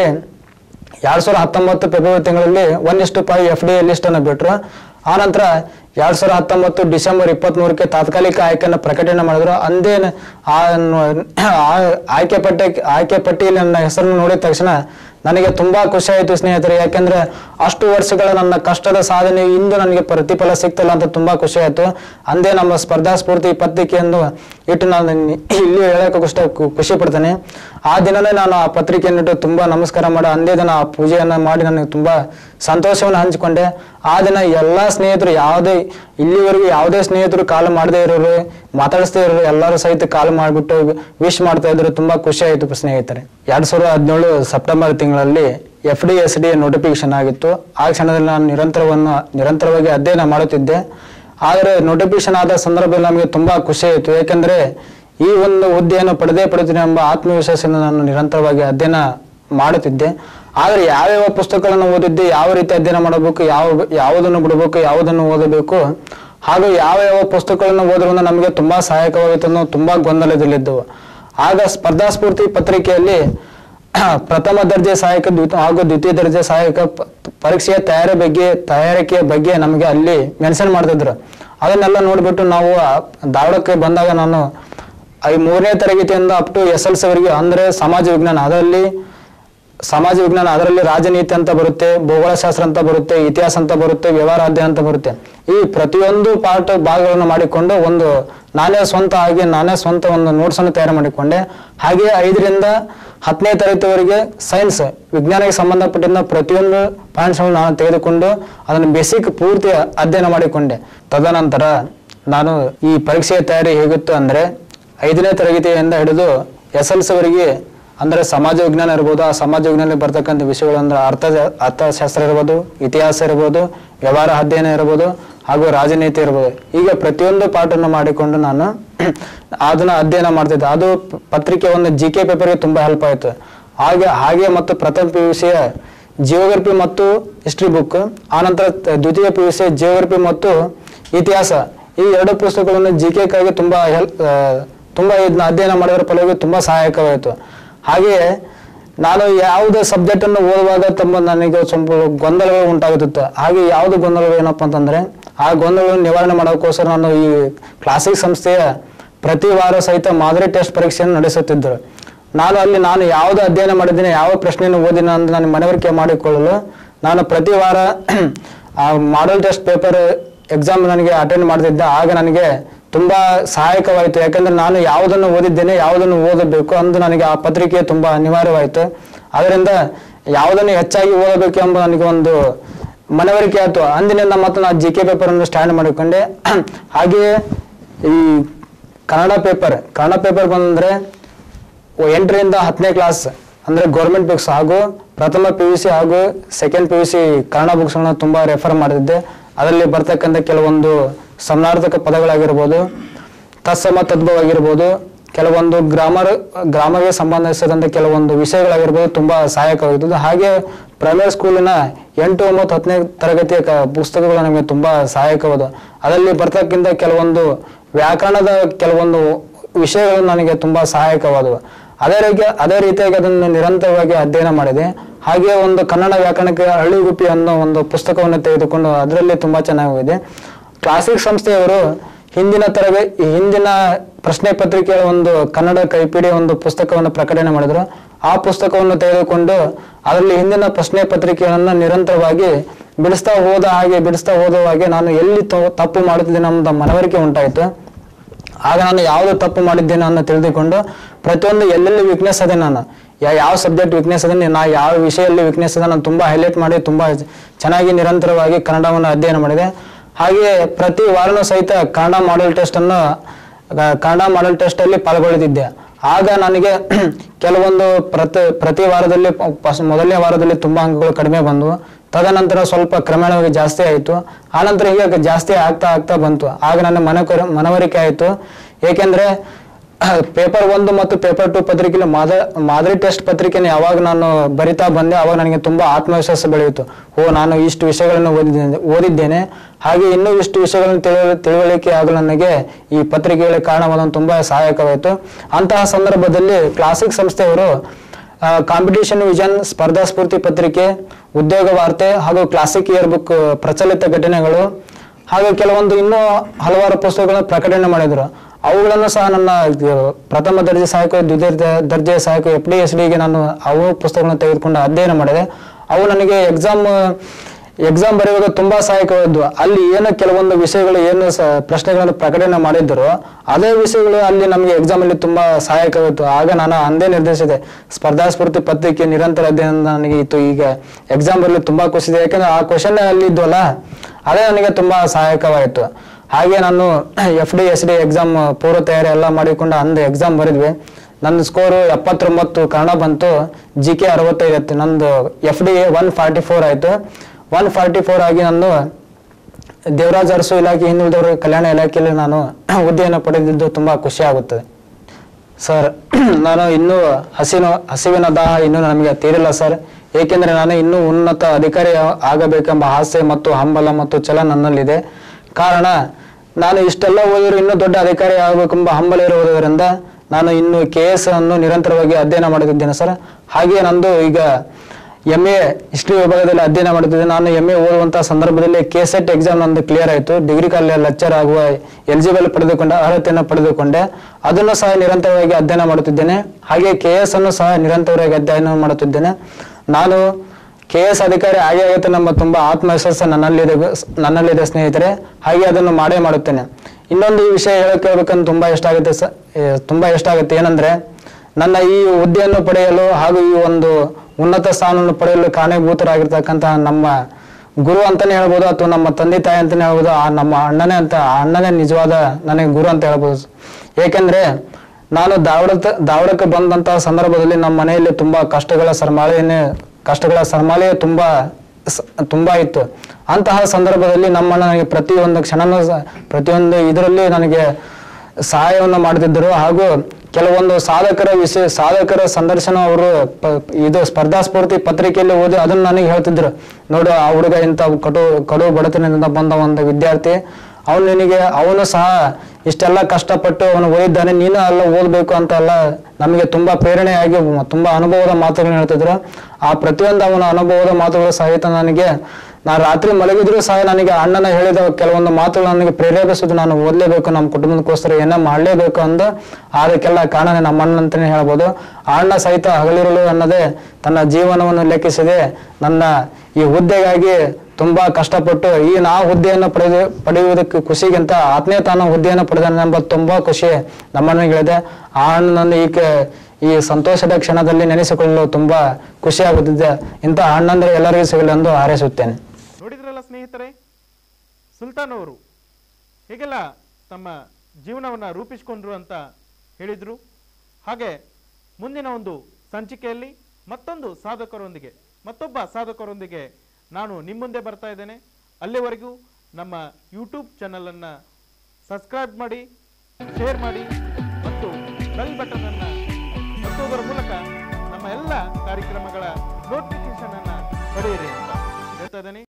ಎರಡ್ ಸಾವಿರದ ಹತ್ತೊಂಬತ್ತು ಫೆಬ್ರವರಿ ತಿಂಗಳಲ್ಲಿ ಒನ್ ಇಷ್ಟು ಫೈವ್ ಎಫ್ ಡಿ ಲಿಸ್ಟ್ ಅನ್ನು ಬಿಟ್ರು. ಆ ನಂತರ ಎರಡ್ ಸಾವಿರದ ಹತ್ತೊಂಬತ್ತು ಡಿಸೆಂಬರ್ ಇಪ್ಪತ್ತ್ ಮೂರಕ್ಕೆ ತಾತ್ಕಾಲಿಕ ಆಯ್ಕೆಯನ್ನು ಪ್ರಕಟಣೆ ಮಾಡಿದ್ರು. ಅಂದೇ ಆ ಆಯ್ಕೆ ಪಟ್ಟಿ ಆಯ್ಕೆ ಪಟ್ಟಿಯಲ್ಲಿ ನನ್ನ ಹೆಸರನ್ನು ನೋಡಿದ ತಕ್ಷಣ ನನಗೆ ತುಂಬಾ ಖುಷಿ ಆಯಿತು ಸ್ನೇಹಿತರೆ. ಯಾಕೆಂದ್ರೆ ಅಷ್ಟು ವರ್ಷಗಳ ನನ್ನ ಕಷ್ಟದ ಸಾಧನೆ ಇಂದು ನನಗೆ ಪ್ರತಿಫಲ ಸಿಗ್ತಲ್ಲ ಅಂತ ತುಂಬಾ ಖುಷಿ ಆಯಿತು. ಅಂದೇ ನಮ್ಮ ಸ್ಪರ್ಧಾ ಸ್ಫೂರ್ತಿ ಪತ್ರಿಕೆಯನ್ನು ಇಟ್ಟು ನಾನು ಇಲ್ಲಿ ಹೇಳಕ್ಕೆ ಖುಷಿ ಖುಷಿ ಪಡ್ತೇನೆ. ಆ ದಿನನೇ ನಾನು ಆ ಪತ್ರಿಕೆಯನ್ನಿಟ್ಟು ತುಂಬಾ ನಮಸ್ಕಾರ ಮಾಡಿ ಅಂದೇ ದಿನ ಆ ಪೂಜೆಯನ್ನ ಮಾಡಿ ನನಗೆ ತುಂಬಾ ಸಂತೋಷವನ್ನು ಹಂಚಿಕೊಂಡೆ. ಆ ದಿನ ಎಲ್ಲಾ ಸ್ನೇಹಿತರು ಯಾವುದೇ ಇಲ್ಲಿವರೆಗೂ ಯಾವುದೇ ಸ್ನೇಹಿತರು ಕಾಲ್ ಮಾಡದೇ ಇರೋರು, ಮಾತಾಡಿಸ್ದೇ ಇರೋರು ಎಲ್ಲರೂ ಸಹಿತ ಕಾಲ್ ಮಾಡಿಬಿಟ್ಟು ವಿಶ್ ಮಾಡ್ತಾ ಇದ್ರು. ತುಂಬಾ ಖುಷಿ ಆಯಿತು ಸ್ನೇಹಿತರೆ. ಎರಡ್ ಸಾವಿರದ ಹದಿನೇಳು ಸೆಪ್ಟೆಂಬರ್ ತಿಂಗಳಲ್ಲಿ F D S D notification ಆಗಿತ್ತು. ಆ ಕ್ಷಣದಲ್ಲಿ ನಾನು ನಿರಂತರವನ್ನು ನಿರಂತರವಾಗಿ ಅಧ್ಯಯನ ಮಾಡುತ್ತಿದ್ದೆ. ಆದರೆ ನೋಟಿಫಿಕೇಶನ್ ಆದ ಸಂದರ್ಭದಲ್ಲಿ ನಮಗೆ ತುಂಬಾ ಖುಷಿ ಆಯಿತು. ಯಾಕೆಂದ್ರೆ ಈ ಒಂದು ಹುದ್ದೆಯನ್ನು ಪಡೆದೇ ಪಡೆತೀನಿ ಎಂಬ ಆತ್ಮವಿಶ್ವಾಸದಿಂದ ನಾನು ನಿರಂತರವಾಗಿ ಅಧ್ಯಯನ ಮಾಡುತ್ತಿದ್ದೆ. ಆದರೆ ಯಾವ್ಯಾವ ಪುಸ್ತಕಗಳನ್ನು ಓದಿದ್ದೆ, ಯಾವ ರೀತಿ ಅಧ್ಯಯನ ಮಾಡಬೇಕು, ಯಾವ ಯಾವುದನ್ನು ಬಿಡಬೇಕು, ಯಾವುದನ್ನು ಓದಬೇಕು, ಹಾಗೂ ಯಾವ ಯಾವ ಪುಸ್ತಕಗಳನ್ನು ಓದೋದ್ರಿಂದ ನಮಗೆ ತುಂಬಾ ಸಹಾಯಕವಾಗಿತ್ತು ಅನ್ನೋ ತುಂಬಾ ಗೊಂದಲದಲ್ಲಿದ್ದವು. ಆಗ ಸ್ಪರ್ಧಾ ಸ್ಫೂರ್ತಿ ಪತ್ರಿಕೆಯಲ್ಲಿ ಪ್ರಥಮ ದರ್ಜೆ ಸಹಾಯಕ ಹಾಗೂ ದ್ವಿತೀಯ ದರ್ಜೆ ಸಹಾಯಕ ಪರೀಕ್ಷೆಯ ತಯಾರಿ ಬಗ್ಗೆ ತಯಾರಿಕೆಯ ಬಗ್ಗೆ ನಮಗೆ ಅಲ್ಲಿ ಮೆನ್ಷನ್ ಮಾಡ್ತಿದ್ರು. ಅದನ್ನೆಲ್ಲ ನೋಡ್ಬಿಟ್ಟು ನಾವು ಧಾರವಾಡಕ್ಕೆ ಬಂದಾಗ ನಾನು ಐ ಮೂರನೇ ತರಗತಿಯಿಂದ up to S L C ವರೆಗೆ ಅಂದ್ರೆ ಸಮಾಜ ವಿಜ್ಞಾನ, ಅದರಲ್ಲಿ ಸಮಾಜ ವಿಜ್ಞಾನ ಅದರಲ್ಲಿ ರಾಜನೀತಿ ಅಂತ ಬರುತ್ತೆ, ಭೂಗೋಳಶಾಸ್ತ್ರ ಅಂತ ಬರುತ್ತೆ, ಇತಿಹಾಸ ಅಂತ ಬರುತ್ತೆ, ವ್ಯವಹಾರ ಅಧ್ಯಯನ ಅಂತ ಬರುತ್ತೆ. ಈ ಪ್ರತಿಯೊಂದು ಪಾಠ ಭಾಗಗಳನ್ನು ಮಾಡಿಕೊಂಡು ಒಂದು ನಾನೇ ಸ್ವಂತ ಆಗಿ ನಾನೇ ಸ್ವಂತ ಒಂದು ನೋಟ್ಸ್ ಅನ್ನು ತಯಾರು ಮಾಡಿಕೊಂಡೆ. ಹಾಗೆ ಐದರಿಂದ ಹತ್ತನೇ ತರಗತಿವರೆಗೆ ಸೈನ್ಸ್ ವಿಜ್ಞಾನಕ್ಕೆ ಸಂಬಂಧಪಟ್ಟಿದ್ದ ಪ್ರತಿಯೊಂದು ಪಾಯಿಂಟ್ಸ್ ನಾನು ತೆಗೆದುಕೊಂಡು ಅದನ್ನು ಬೇಸಿಕ್ ಪೂರ್ತಿ ಅಧ್ಯಯನ ಮಾಡಿಕೊಂಡೆ. ತದನಂತರ ನಾನು ಈ ಪರೀಕ್ಷೆಯ ತಯಾರಿ ಹೇಗಿತ್ತು ಅಂದ್ರೆ ಐದನೇ ತರಗತಿಯಿಂದ ಹಿಡಿದು ಎಸ್ ಎಲ್ ಸಿ ವರೆಗೆ ಅಂದ್ರೆ ಸಮಾಜ ವಿಜ್ಞಾನ ಇರ್ಬೋದು, ಆ ಸಮಾಜ ವಿಜ್ಞಾನದಲ್ಲಿ ಬರ್ತಕ್ಕಂಥ ವಿಷಯಗಳು ಅಂದ್ರೆ ಅರ್ಥ ಅರ್ಥಶಾಸ್ತ್ರ ಇರ್ಬೋದು, ಇತಿಹಾಸ ಇರ್ಬೋದು, ವ್ಯವಹಾರ ಅಧ್ಯಯನ ಇರ್ಬೋದು, ಹಾಗೂ ರಾಜನೀತಿ ಇರ್ಬೋದು. ಈಗ ಪ್ರತಿಯೊಂದು ಪಾಠವನ್ನು ಮಾಡಿಕೊಂಡು ನಾನು ಅದನ್ನ ಅಧ್ಯಯನ ಮಾಡ್ತಿದ್ದೆ. ಅದು ಪತ್ರಿಕೆ ಒಂದು ಜಿ ಕೆ ಪೇಪರ್ಗೆ ತುಂಬಾ ಹೆಲ್ಪ್ ಆಯ್ತು. ಹಾಗೆ ಹಾಗೆ ಮತ್ತು ಪ್ರಥಮ ಪಿ ಯು ಸಿಯ ಜಿಯೋಗ್ರಫಿ ಮತ್ತು ಹಿಸ್ಟ್ರಿ ಬುಕ್, ಆನಂತರ ದ್ವಿತೀಯ ಪಿ ಯು ಸಿಯ ಜಿಯೋಗ್ರಫಿ ಮತ್ತು ಇತಿಹಾಸ, ಈ ಎರಡು ಪುಸ್ತಕಗಳನ್ನು ಜಿ ಕೆ ಕಾಗಿ ತುಂಬಾ ಹೆಲ್ಪ್ ತುಂಬಾ ಇದನ್ನ ಅಧ್ಯಯನ ಮಾಡಿದ್ರ ಫಲವಾಗಿ ತುಂಬಾ ಸಹಾಯಕವಾಯಿತು. ಹಾಗೆಯೇ ನಾನು ಯಾವುದೇ ಸಬ್ಜೆಕ್ಟ್ ಅನ್ನು ಓದುವಾಗ ತುಂಬ ನನಗೆ ಸ್ವಲ್ಪ ಗೊಂದಲಗಳು ಉಂಟಾಗುತ್ತಿತ್ತು. ಹಾಗೆ ಯಾವುದು ಗೊಂದಲಗಳು ಏನಪ್ಪಾ ಅಂತಂದ್ರೆ ಆ ಗೊಂದಲಗಳನ್ನು ನಿವಾರಣೆ ಮಾಡೋಕ್ಕೋಸ್ಕರ ನಾನು ಈ ಕ್ಲಾಸಿಕ್ ಸಂಸ್ಥೆಯ ಪ್ರತಿ ವಾರ ಸಹಿತ ಮಾದರಿ ಟೆಸ್ಟ್ ಪರೀಕ್ಷೆಯನ್ನು ನಡೆಸುತ್ತಿದ್ದರು. ನಾನು ಅಲ್ಲಿ ನಾನು ಯಾವುದು ಅಧ್ಯಯನ ಮಾಡಿದ್ದೀನಿ, ಯಾವ ಪ್ರಶ್ನೆಯನ್ನು ಓದಿನ ಅಂತ ನಾನು ಮನವರಿಕೆ ಮಾಡಿಕೊಳ್ಳಲು ನಾನು ಪ್ರತಿ ವಾರ ಆ ಮಾಡೆಲ್ ಟೆಸ್ಟ್ ಪೇಪರ್ ಎಕ್ಸಾಮ್ ನನಗೆ ಅಟೆಂಡ್ ಮಾಡ್ತಿದ್ದೆ. ಆಗ ನನಗೆ ತುಂಬಾ ಸಹಾಯಕವಾಯಿತು. ಯಾಕಂದ್ರೆ ನಾನು ಯಾವುದನ್ನು ಓದಿದ್ದೇನೆ, ಯಾವುದನ್ನು ಓದಬೇಕು ಅಂದು ನನಗೆ ಆ ಪತ್ರಿಕೆ ತುಂಬಾ ಅನಿವಾರ್ಯವಾಯಿತು. ಅದರಿಂದ ಯಾವುದನ್ನು ಹೆಚ್ಚಾಗಿ ಓದಬೇಕು ಎಂಬ ನನಗೆ ಒಂದು ಮನವರಿಕೆ ಆಯಿತು. ಅಂದಿನಿಂದ ಮತ್ತು ನಾನು ಜಿ ಕೆ ಪೇಪರ್ ಅನ್ನು ಸ್ಟ್ಯಾಂಡ್ ಮಾಡಿಕೊಂಡೆ. ಹಾಗೆಯೇ ಈ ಕನ್ನಡ ಪೇಪರ್ ಕನ್ನಡ ಪೇಪರ್ ಬಂದ್ರೆ ಎಂಟರಿಂದ ಹತ್ತನೇ ಕ್ಲಾಸ್ ಅಂದ್ರೆ ಗೌರ್ಮೆಂಟ್ ಬುಕ್ಸ್ ಹಾಗೂ ಪ್ರಥಮ ಪಿ ಯು ಸಿ ಹಾಗೂ second P U C Kannada ಬುಕ್ಸ್ಗಳನ್ನ ತುಂಬಾ ರೆಫರ್ ಮಾಡಿದ್ದೆ. ಅದರಲ್ಲಿ ಬರ್ತಕ್ಕಂಥ ಕೆಲವೊಂದು ಸಮಾನಾರ್ಥಕ ಪದಗಳಾಗಿರ್ಬೋದು, ತತ್ಸಮ ತದ್ಭವ ಆಗಿರ್ಬೋದು, ಕೆಲವೊಂದು ಗ್ರಾಮರ್ ಗ್ರಾಮರ್ಗೆ ಸಂಬಂಧಿಸಿದಂಥ ಕೆಲವೊಂದು ವಿಷಯಗಳಾಗಿರ್ಬೋದು ತುಂಬಾ ಸಹಾಯಕವಾಗಿದ್ದು. ಹಾಗೆ ಪ್ರೈಮರಿ ಸ್ಕೂಲಿನ ಎಂಟು ಒಂಬತ್ತು ಹತ್ತನೇ ತರಗತಿಯ ಪುಸ್ತಕಗಳು ನಮಗೆ ತುಂಬಾ ಸಹಾಯಕವಾದ. ಅದರಲ್ಲಿ ಬರ್ತಕ್ಕಂಥ ಕೆಲವೊಂದು ವ್ಯಾಕರಣದ ಕೆಲವೊಂದು ವಿಷಯಗಳು ನನಗೆ ತುಂಬಾ ಸಹಾಯಕವಾದವು. ಅದೇ ರೀತಿ ಅದೇ ರೀತಿಯಾಗಿ ಅದನ್ನು ನಿರಂತರವಾಗಿ ಅಧ್ಯಯನ ಮಾಡಿದೆ. ಹಾಗೆ ಒಂದು ಕನ್ನಡ ವ್ಯಾಕರಣಕ್ಕೆ ಹಳ್ಳಿಗುಪ್ಪಿ ಅನ್ನೋ ಒಂದು ಪುಸ್ತಕವನ್ನು ತೆಗೆದುಕೊಂಡು ಅದರಲ್ಲಿ ತುಂಬಾ ಚೆನ್ನಾಗಿದೆ. ಕ್ಲಾಸಿಕ್ ಸಂಸ್ಥೆಯವರು ಹಿಂದಿನ ತರಗತಿ ಹಿಂದಿನ ಪ್ರಶ್ನೆ ಪತ್ರಿಕೆಯ ಒಂದು ಕನ್ನಡ ಕೈಪಿಡಿ ಒಂದು ಪುಸ್ತಕವನ್ನು ಪ್ರಕಟಣೆ ಮಾಡಿದ್ರು. ಆ ಪುಸ್ತಕವನ್ನು ತೆಗೆದುಕೊಂಡು ಅದರಲ್ಲಿ ಹಿಂದಿನ ಪ್ರಶ್ನೆ ಪತ್ರಿಕೆಯನ್ನು ನಿರಂತರವಾಗಿ ಬಿಡಿಸ್ತಾ ಹೋದ ಹಾಗೆ ಬಿಡಿಸ್ತಾ ಹೋದ ಹಾಗೆ ನಾನು ಎಲ್ಲಿ ತಪ್ಪು ಮಾಡುತ್ತಿದ್ದೇನೆ ಅನ್ನೋ ಮನವರಿಕೆ ಉಂಟಾಯಿತು. ಆಗ ನಾನು ಯಾವುದು ತಪ್ಪು ಮಾಡಿದ್ದೇನೆ ಅನ್ನೋ ತಿಳಿದುಕೊಂಡು ಪ್ರತಿಯೊಂದು ಎಲ್ಲೆಲ್ಲಿ ವೀಕ್ನೆಸ್ ಅದೇ ನಾನು ಯಾವ ಸಬ್ಜೆಕ್ಟ್ ವೀಕ್ನೆಸ್ ಅದೇ ನಾ ಯಾವ ವಿಷಯದಲ್ಲಿ ವೀಕ್ನೆಸ್ ಅದ ನಾನು ತುಂಬಾ ಹೈಲೈಟ್ ಮಾಡಿ ತುಂಬಾ ಚೆನ್ನಾಗಿ ನಿರಂತರವಾಗಿ ಕನ್ನಡವನ್ನು ಅಧ್ಯಯನ ಮಾಡಿದೆ. ಹಾಗೆ ಪ್ರತಿ ವಾರನೂ ಸಹಿತ ಕನ್ನಡ ಮಾಡೆಲ್ ಟೆಸ್ಟ್ ಅನ್ನು ಕನ್ನಡ ಮಾಡೆಲ್ ಟೆಸ್ಟ್ ಅಲ್ಲಿ ಪಾಲ್ಗೊಳ್ಳುತ್ತಿದ್ದೆ. ಆಗ ನನಗೆ ಕೆಲವೊಂದು ಪ್ರತಿ ಪ್ರತಿ ವಾರದಲ್ಲಿ ಮೊದಲನೇ ವಾರದಲ್ಲಿ ತುಂಬಾ ಅಂಕಗಳು ಕಡಿಮೆ ಬಂದವು. ತದನಂತರ ಸ್ವಲ್ಪ ಕ್ರಮೇಣವಾಗಿ ಜಾಸ್ತಿ ಆಯಿತು. ಆನಂತರ ಹೀಗೆ ಜಾಸ್ತಿ ಆಗ್ತಾ ಆಗ್ತಾ ಬಂತು. ಆಗ ನನ್ನ ಮನ ಮನವರಿಕೆ ಆಯಿತು. ಏಕೆಂದ್ರೆ ಪೇಪರ್ ಒಂದು ಮತ್ತು ಪೇಪರ್ ಟು ಪತ್ರಿಕೆಯಲ್ಲಿ ಮಾದ ಮಾದರಿ ಟೆಸ್ಟ್ ಪತ್ರಿಕೆಯನ್ನು ಯಾವಾಗ ನಾನು ಬರಿತಾ ಬಂದೆ ಅವಾಗ ನನಗೆ ತುಂಬಾ ಆತ್ಮವಿಶ್ವಾಸ ಬೆಳೆಯಿತು. ಓ ನಾನು ಇಷ್ಟು ವಿಷಯಗಳನ್ನು ಓದಿದ್ದೇನೆ ಓದಿದ್ದೇನೆ ಹಾಗೆ ಇನ್ನೂ ಇಷ್ಟು ವಿಷಯಗಳನ್ನು ತಿಳಿ ತಿಳುವಳಿಕೆ ಆಗಲು ನನಗೆ ಈ ಪತ್ರಿಕೆಗಳ ಕಾರಣವಾದ ತುಂಬಾ ಸಹಾಯಕವಾಯಿತು. ಅಂತಹ ಸಂದರ್ಭದಲ್ಲಿ ಕ್ಲಾಸಿಕ್ ಸಂಸ್ಥೆಯವರು ಕಾಂಪಿಟೇಷನ್ ವಿಷನ್, ಸ್ಪರ್ಧಾ ಸ್ಫೂರ್ತಿ ಪತ್ರಿಕೆ, ಉದ್ಯೋಗ ವಾರ್ತೆ ಹಾಗೂ ಕ್ಲಾಸಿಕ್ ಇಯರ್ ಬುಕ್, ಪ್ರಚಲಿತ ಘಟನೆಗಳು ಹಾಗೂ ಕೆಲವೊಂದು ಇನ್ನೂ ಹಲವಾರು ಪುಸ್ತಕಗಳನ್ನು ಪ್ರಕಟಣೆ ಮಾಡಿದ್ರು. ಅವುಗಳನ್ನು ಸಹ ನನ್ನ ಪ್ರಥಮ ದರ್ಜೆ ಸಹಾಯಕ ದ್ವಿತೀಯ ದರ್ಜೆ ಸಹಾಯಕ ಎಫ್ ಡಿ ಎಸ್ ಡಿಗೆ ನಾನು ಅವು ಪುಸ್ತಕಗಳನ್ನು ತೆಗೆದುಕೊಂಡು ಅಧ್ಯಯನ ಮಾಡಿದೆ. ಅವು ನನಗೆ ಎಕ್ಸಾಮ್ ಎಕ್ಸಾಮ್ ಬರೆಯುವಾಗ ತುಂಬಾ ಸಹಾಯಕವಾದ್ದು. ಅಲ್ಲಿ ಏನು ಕೆಲವೊಂದು ವಿಷಯಗಳು ಏನು ಪ್ರಶ್ನೆಗಳನ್ನು ಪ್ರಕಟಣೆ ಮಾಡಿದ್ದರು ಅದೇ ವಿಷಯಗಳು ಅಲ್ಲಿ ನಮಗೆ ಎಕ್ಸಾಮ್ ಅಲ್ಲಿ ತುಂಬಾ ಸಹಾಯಕವಾಯಿತು. ಆಗ ನಾನು ಅಂದೇ ನಿರ್ದೇಶಿಸಿದೆ ಸ್ಪರ್ಧಾಸ್ಫೂರ್ತಿ ಪತ್ರಿಕೆ ನಿರಂತರ ಅಧ್ಯಯನ ನನಗೆ ಇತ್ತು. ಈಗ ಎಕ್ಸಾಮ್ ಬರಲಿ ತುಂಬಾ ಖುಷಿ ಇದೆ, ಯಾಕಂದ್ರೆ ಆ ಕ್ವಶನ್ ಅಲ್ಲಿ ಇದ್ವಲ್ಲ ಅದೇ ನನಗೆ ತುಂಬಾ ಸಹಾಯಕವಾಯಿತು. ಹಾಗೆ ನಾನು F D S D exam ಪೂರ್ವ ತಯಾರಿ ಎಲ್ಲ ಮಾಡಿಕೊಂಡು ಅಂದು ಎಕ್ಸಾಮ್ ಬರೆದ್ವಿ. ನನ್ನ ಸ್ಕೋರು ಎಪ್ಪತ್ತೊಂಬತ್ತು ಕನ್ನಡ ಬಂತು, ಜಿ ಕೆ ಅರವತ್ತೈದು. ನಂದು F D one forty four ಆಯಿತು. ಒನ್ ಫಾರ್ಟಿ ಫೋರ್ ಆಗಿ ನಾನು ದೇವರಾಜ ಅರಸು ಇಲಾಖೆ ಹಿಂದುಳಿದವರು ಕಲ್ಯಾಣ ಇಲಾಖೆಯಲ್ಲಿ ನಾನು ಹುದ್ದೆಯನ್ನು ಪಡೆದಿದ್ದು ತುಂಬ ಖುಷಿ ಆಗುತ್ತದೆ. ಸರ್, ನಾನು ಇನ್ನೂ ಹಸಿನ ಹಸಿವಿನ ದಾಹ ಇನ್ನೂ ನಮಗೆ ತೀರಿಲ್ಲ ಸರ್. ಏಕೆಂದರೆ ನಾನು ಇನ್ನೂ ಉನ್ನತ ಅಧಿಕಾರಿ ಆಗಬೇಕೆಂಬ ಆಸೆ ಮತ್ತು ಹಂಬಲ ಮತ್ತು ಛಲ ನನ್ನಲ್ಲಿದೆ. ಕಾರಣ ನಾನು ಇಷ್ಟೆಲ್ಲ ಓದಿದ್ರು ಇನ್ನೂ ದೊಡ್ಡ ಅಧಿಕಾರಿ ಆಗಬೇಕೆಂಬ ಹಂಬಲ ಇರುವುದರಿಂದ ನಾನು ಇನ್ನು ಕೆ ಎಸ್ ಅನ್ನು ನಿರಂತರವಾಗಿ ಅಧ್ಯಯನ ಮಾಡುತ್ತಿದ್ದೇನೆ ಸರ್. ಹಾಗೆ ನಂದು ಈಗ ಎಂ ಎ ಹಿಸ್ಟ್ರಿ ವಿಭಾಗದಲ್ಲಿ ಅಧ್ಯಯನ ಮಾಡುತ್ತಿದ್ದೆ. ನಾನು ಎಂ ಎ ಓದುವಂತಹ ಸಂದರ್ಭದಲ್ಲಿ ಕೆ ಸೆಟ್ ಎಕ್ಸಾಮ್ ನಂದು ಕ್ಲಿಯರ್ ಆಯಿತು. ಡಿಗ್ರಿ ಕಾಲೇಜ್ ಲೆಕ್ಚರ್ ಆಗುವ ಎಲಿಜಿಬಲ್ ಪಡೆದುಕೊಂಡೆ, ಅರ್ಹತೆಯನ್ನು ಪಡೆದುಕೊಂಡೆ. ಅದನ್ನು ಸಹ ನಿರಂತರವಾಗಿ ಅಧ್ಯಯನ ಮಾಡುತ್ತಿದ್ದೇನೆ. ಹಾಗೆ ಕೆ ಎಸ್ ಅನ್ನು ಸಹ ನಿರಂತರವಾಗಿ ಅಧ್ಯಯನ ಮಾಡುತ್ತಿದ್ದೇನೆ. ನಾನು ಕೆ ಎಸ್ ಅಧಿಕಾರಿ ಆಗೇ ಆಗುತ್ತೆ ನಮ್ಮ ತುಂಬಾ ಆತ್ಮವಿಶ್ವಾಸ ನನ್ನಲ್ಲಿದೆ ನನ್ನಲ್ಲಿದೆ ಸ್ನೇಹಿತರೆ. ಹಾಗೆ ಅದನ್ನು ಮಾಡೇ ಮಾಡುತ್ತೇನೆ. ಇನ್ನೊಂದು ವಿಷಯ ಹೇಳಕ್ಕೆ ಹೇಳ್ಬೇಕಂತ ತುಂಬಾ ಇಷ್ಟ ಆಗುತ್ತೆ ಸ ತುಂಬಾ ಇಷ್ಟ ಆಗುತ್ತೆ ಏನಂದ್ರೆ, ನನ್ನ ಈ ಹುದ್ದೆಯನ್ನು ಪಡೆಯಲು ಹಾಗೂ ಈ ಒಂದು ಉನ್ನತ ಸ್ಥಾನವನ್ನು ಪಡೆಯಲು ಕಾರಣೀಭೂತರಾಗಿರ್ತಕ್ಕಂಥ ನಮ್ಮ ಗುರು ಅಂತಾನೆ ಹೇಳ್ಬೋದು, ಅಥವಾ ನಮ್ಮ ತಂದೆ ತಾಯಿ ಅಂತಾನೆ ಹೇಳ್ಬೋದು. ಆ ನಮ್ಮ ಅಣ್ಣನೇ ಅಂತ ಆ ಅಣ್ಣನೇ ನಿಜವಾದ ನನಗೆ ಗುರು ಅಂತ ಹೇಳ್ಬೋದು. ಏಕೆಂದ್ರೆ ನಾನು ಧಾರವಾಡ ಧಾರವಾಡಕ್ಕೆ ಬಂದಂತಹ ಸಂದರ್ಭದಲ್ಲಿ ನಮ್ಮ ಮನೆಯಲ್ಲಿ ತುಂಬಾ ಕಷ್ಟಗಳ ಸರಮಾಲೆಯನ್ನೇ ಕಷ್ಟಗಳ ಸರಮಾಲೆಯೇ ತುಂಬಾ ತುಂಬಾ ಇತ್ತು. ಅಂತಹ ಸಂದರ್ಭದಲ್ಲಿ ನಮ್ಮಣ್ಣ ನನಗೆ ಪ್ರತಿಯೊಂದು ಕ್ಷಣನೂ ಪ್ರತಿಯೊಂದು ಇದರಲ್ಲಿ ನನಗೆ ಸಹಾಯವನ್ನು ಮಾಡುತ್ತಿದ್ದರು. ಹಾಗೂ ಕೆಲವೊಂದು ಸಾಧಕರ ವಿಷಯ ಸಾಧಕರ ಸಂದರ್ಶನ ಅವರು ಇದು ಸ್ಪರ್ಧಾಸ್ಫೂರ್ತಿ ಪತ್ರಿಕೆಯಲ್ಲಿ ಓದಿ ಅದನ್ನು ನನಗೆ ಹೇಳ್ತಿದ್ರು. ನೋಡು, ಆ ಹುಡುಗ ಇಂಥ ಕಡು ಕಡು ಬಡತನದಿಂದ ಬಂದ ಒಂದು ವಿದ್ಯಾರ್ಥಿ, ಅವನು ನಿನಗೆ ಅವನು ಸಹ ಇಷ್ಟೆಲ್ಲ ಕಷ್ಟಪಟ್ಟು ಅವನು ಓದಿದ್ದಾನೆ, ನೀನು ಎಲ್ಲ ಓದಬೇಕು ಅಂತ ಎಲ್ಲ ನಮಗೆ ತುಂಬಾ ಪ್ರೇರಣೆಯಾಗಿ ತುಂಬಾ ಅನುಭವದ ಮಾತುಗಳನ್ನು ಹೇಳ್ತಿದ್ರು. ಆ ಪ್ರತಿಯೊಂದು ಅವನ ಅನುಭವದ ಮಾತುಗಳು ಸಹಿತ ನನಗೆ ನಾನು ರಾತ್ರಿ ಮಲಗಿದ್ರು ಸಹ ನನಗೆ ಅಣ್ಣನ ಹೇಳಿದ ಕೆಲವೊಂದು ಮಾತುಗಳು ನನಗೆ ಪ್ರೇರೇಪಿಸುದು. ನಾನು ಓದಲೇಬೇಕು, ನಮ್ಮ ಕುಟುಂಬಕ್ಕೋಸ್ಕರ ಏನ ಮಾಡಲೇಬೇಕು ಅಂದ ಅದಕ್ಕೆಲ್ಲ ಕಾರಣ ನಮ್ಮ ಅಣ್ಣ ಅಂತಾನೆ ಹೇಳ್ಬೋದು. ಆ ಅಣ್ಣ ಸಹಿತ ಹಗಲಿರುಳು ಅನ್ನದೇ ತನ್ನ ಜೀವನವನ್ನು ಲೆಕ್ಕಿಸದೆ ನನ್ನ ಈ ಹುದ್ದೆಗಾಗಿ ತುಂಬಾ ಕಷ್ಟಪಟ್ಟು ಈ ನಾ ಹುದ್ದೆಯನ್ನು ಪಡೆದು ಪಡೆಯುವುದಕ್ಕೆ ಖುಷಿಗಿಂತ ಆತ್ಮೀಯ ತಾನು ಹುದ್ದೆಯನ್ನು ಪಡೆದನೆಂಬ ತುಂಬಾ ಖುಷಿ ನಮ್ಮನಿಗಳಿದೆ. ಆ ಅಣ್ಣನನ್ನು ಈ ಈ ಸಂತೋಷದ ಕ್ಷಣದಲ್ಲಿ ನೆನೆಸಿಕೊಳ್ಳಲು ತುಂಬಾ ಖುಷಿ ಆಗುತ್ತಿದೆ. ಇಂಥ ಅಣ್ಣಂದ್ರೆ ಎಲ್ಲರಿಗೂ ಸಿಗಲಿ ಎಂದು ಹಾರೈಸುತ್ತೇನೆ. ನೋಡಿದ್ರಲ್ಲ ಸ್ನೇಹಿತರೆ, ಸುಲ್ತಾನ್ ಅವರು ಹೇಗೆಲ್ಲ ತಮ್ಮ ಜೀವನವನ್ನು ರೂಪಿಸಿಕೊಂಡ್ರು ಅಂತ ಹೇಳಿದ್ರು. ಹಾಗೆ ಮುಂದಿನ ಒಂದು ಸಂಚಿಕೆಯಲ್ಲಿ ಮತ್ತೊಂದು ಸಾಧಕರೊಂದಿಗೆ ಮತ್ತೊಬ್ಬ ಸಾಧಕರೊಂದಿಗೆ ನಾನು ನಿಮ್ಮ ಮುಂದೆ ಬರ್ತಾ ಇದ್ದೇನೆ. ಅಲ್ಲಿವರೆಗೂ ನಮ್ಮ ಯೂಟ್ಯೂಬ್ ಚಾನಲನ್ನು ಸಬ್ಸ್ಕ್ರೈಬ್ ಮಾಡಿ, ಶೇರ್ ಮಾಡಿ ಮತ್ತು ಬೆಲ್ ಬಟನನ್ನು ಒತ್ತುವುದರ ಮೂಲಕ ನಮ್ಮ ಎಲ್ಲ ಕಾರ್ಯಕ್ರಮಗಳ ನೋಟಿಫಿಕೇಶನ್ ಅನ್ನು ಪಡೆಯಿರಿ ಅಂತ ಹೇಳ್ತಾ ಇದ್ದೇನೆ.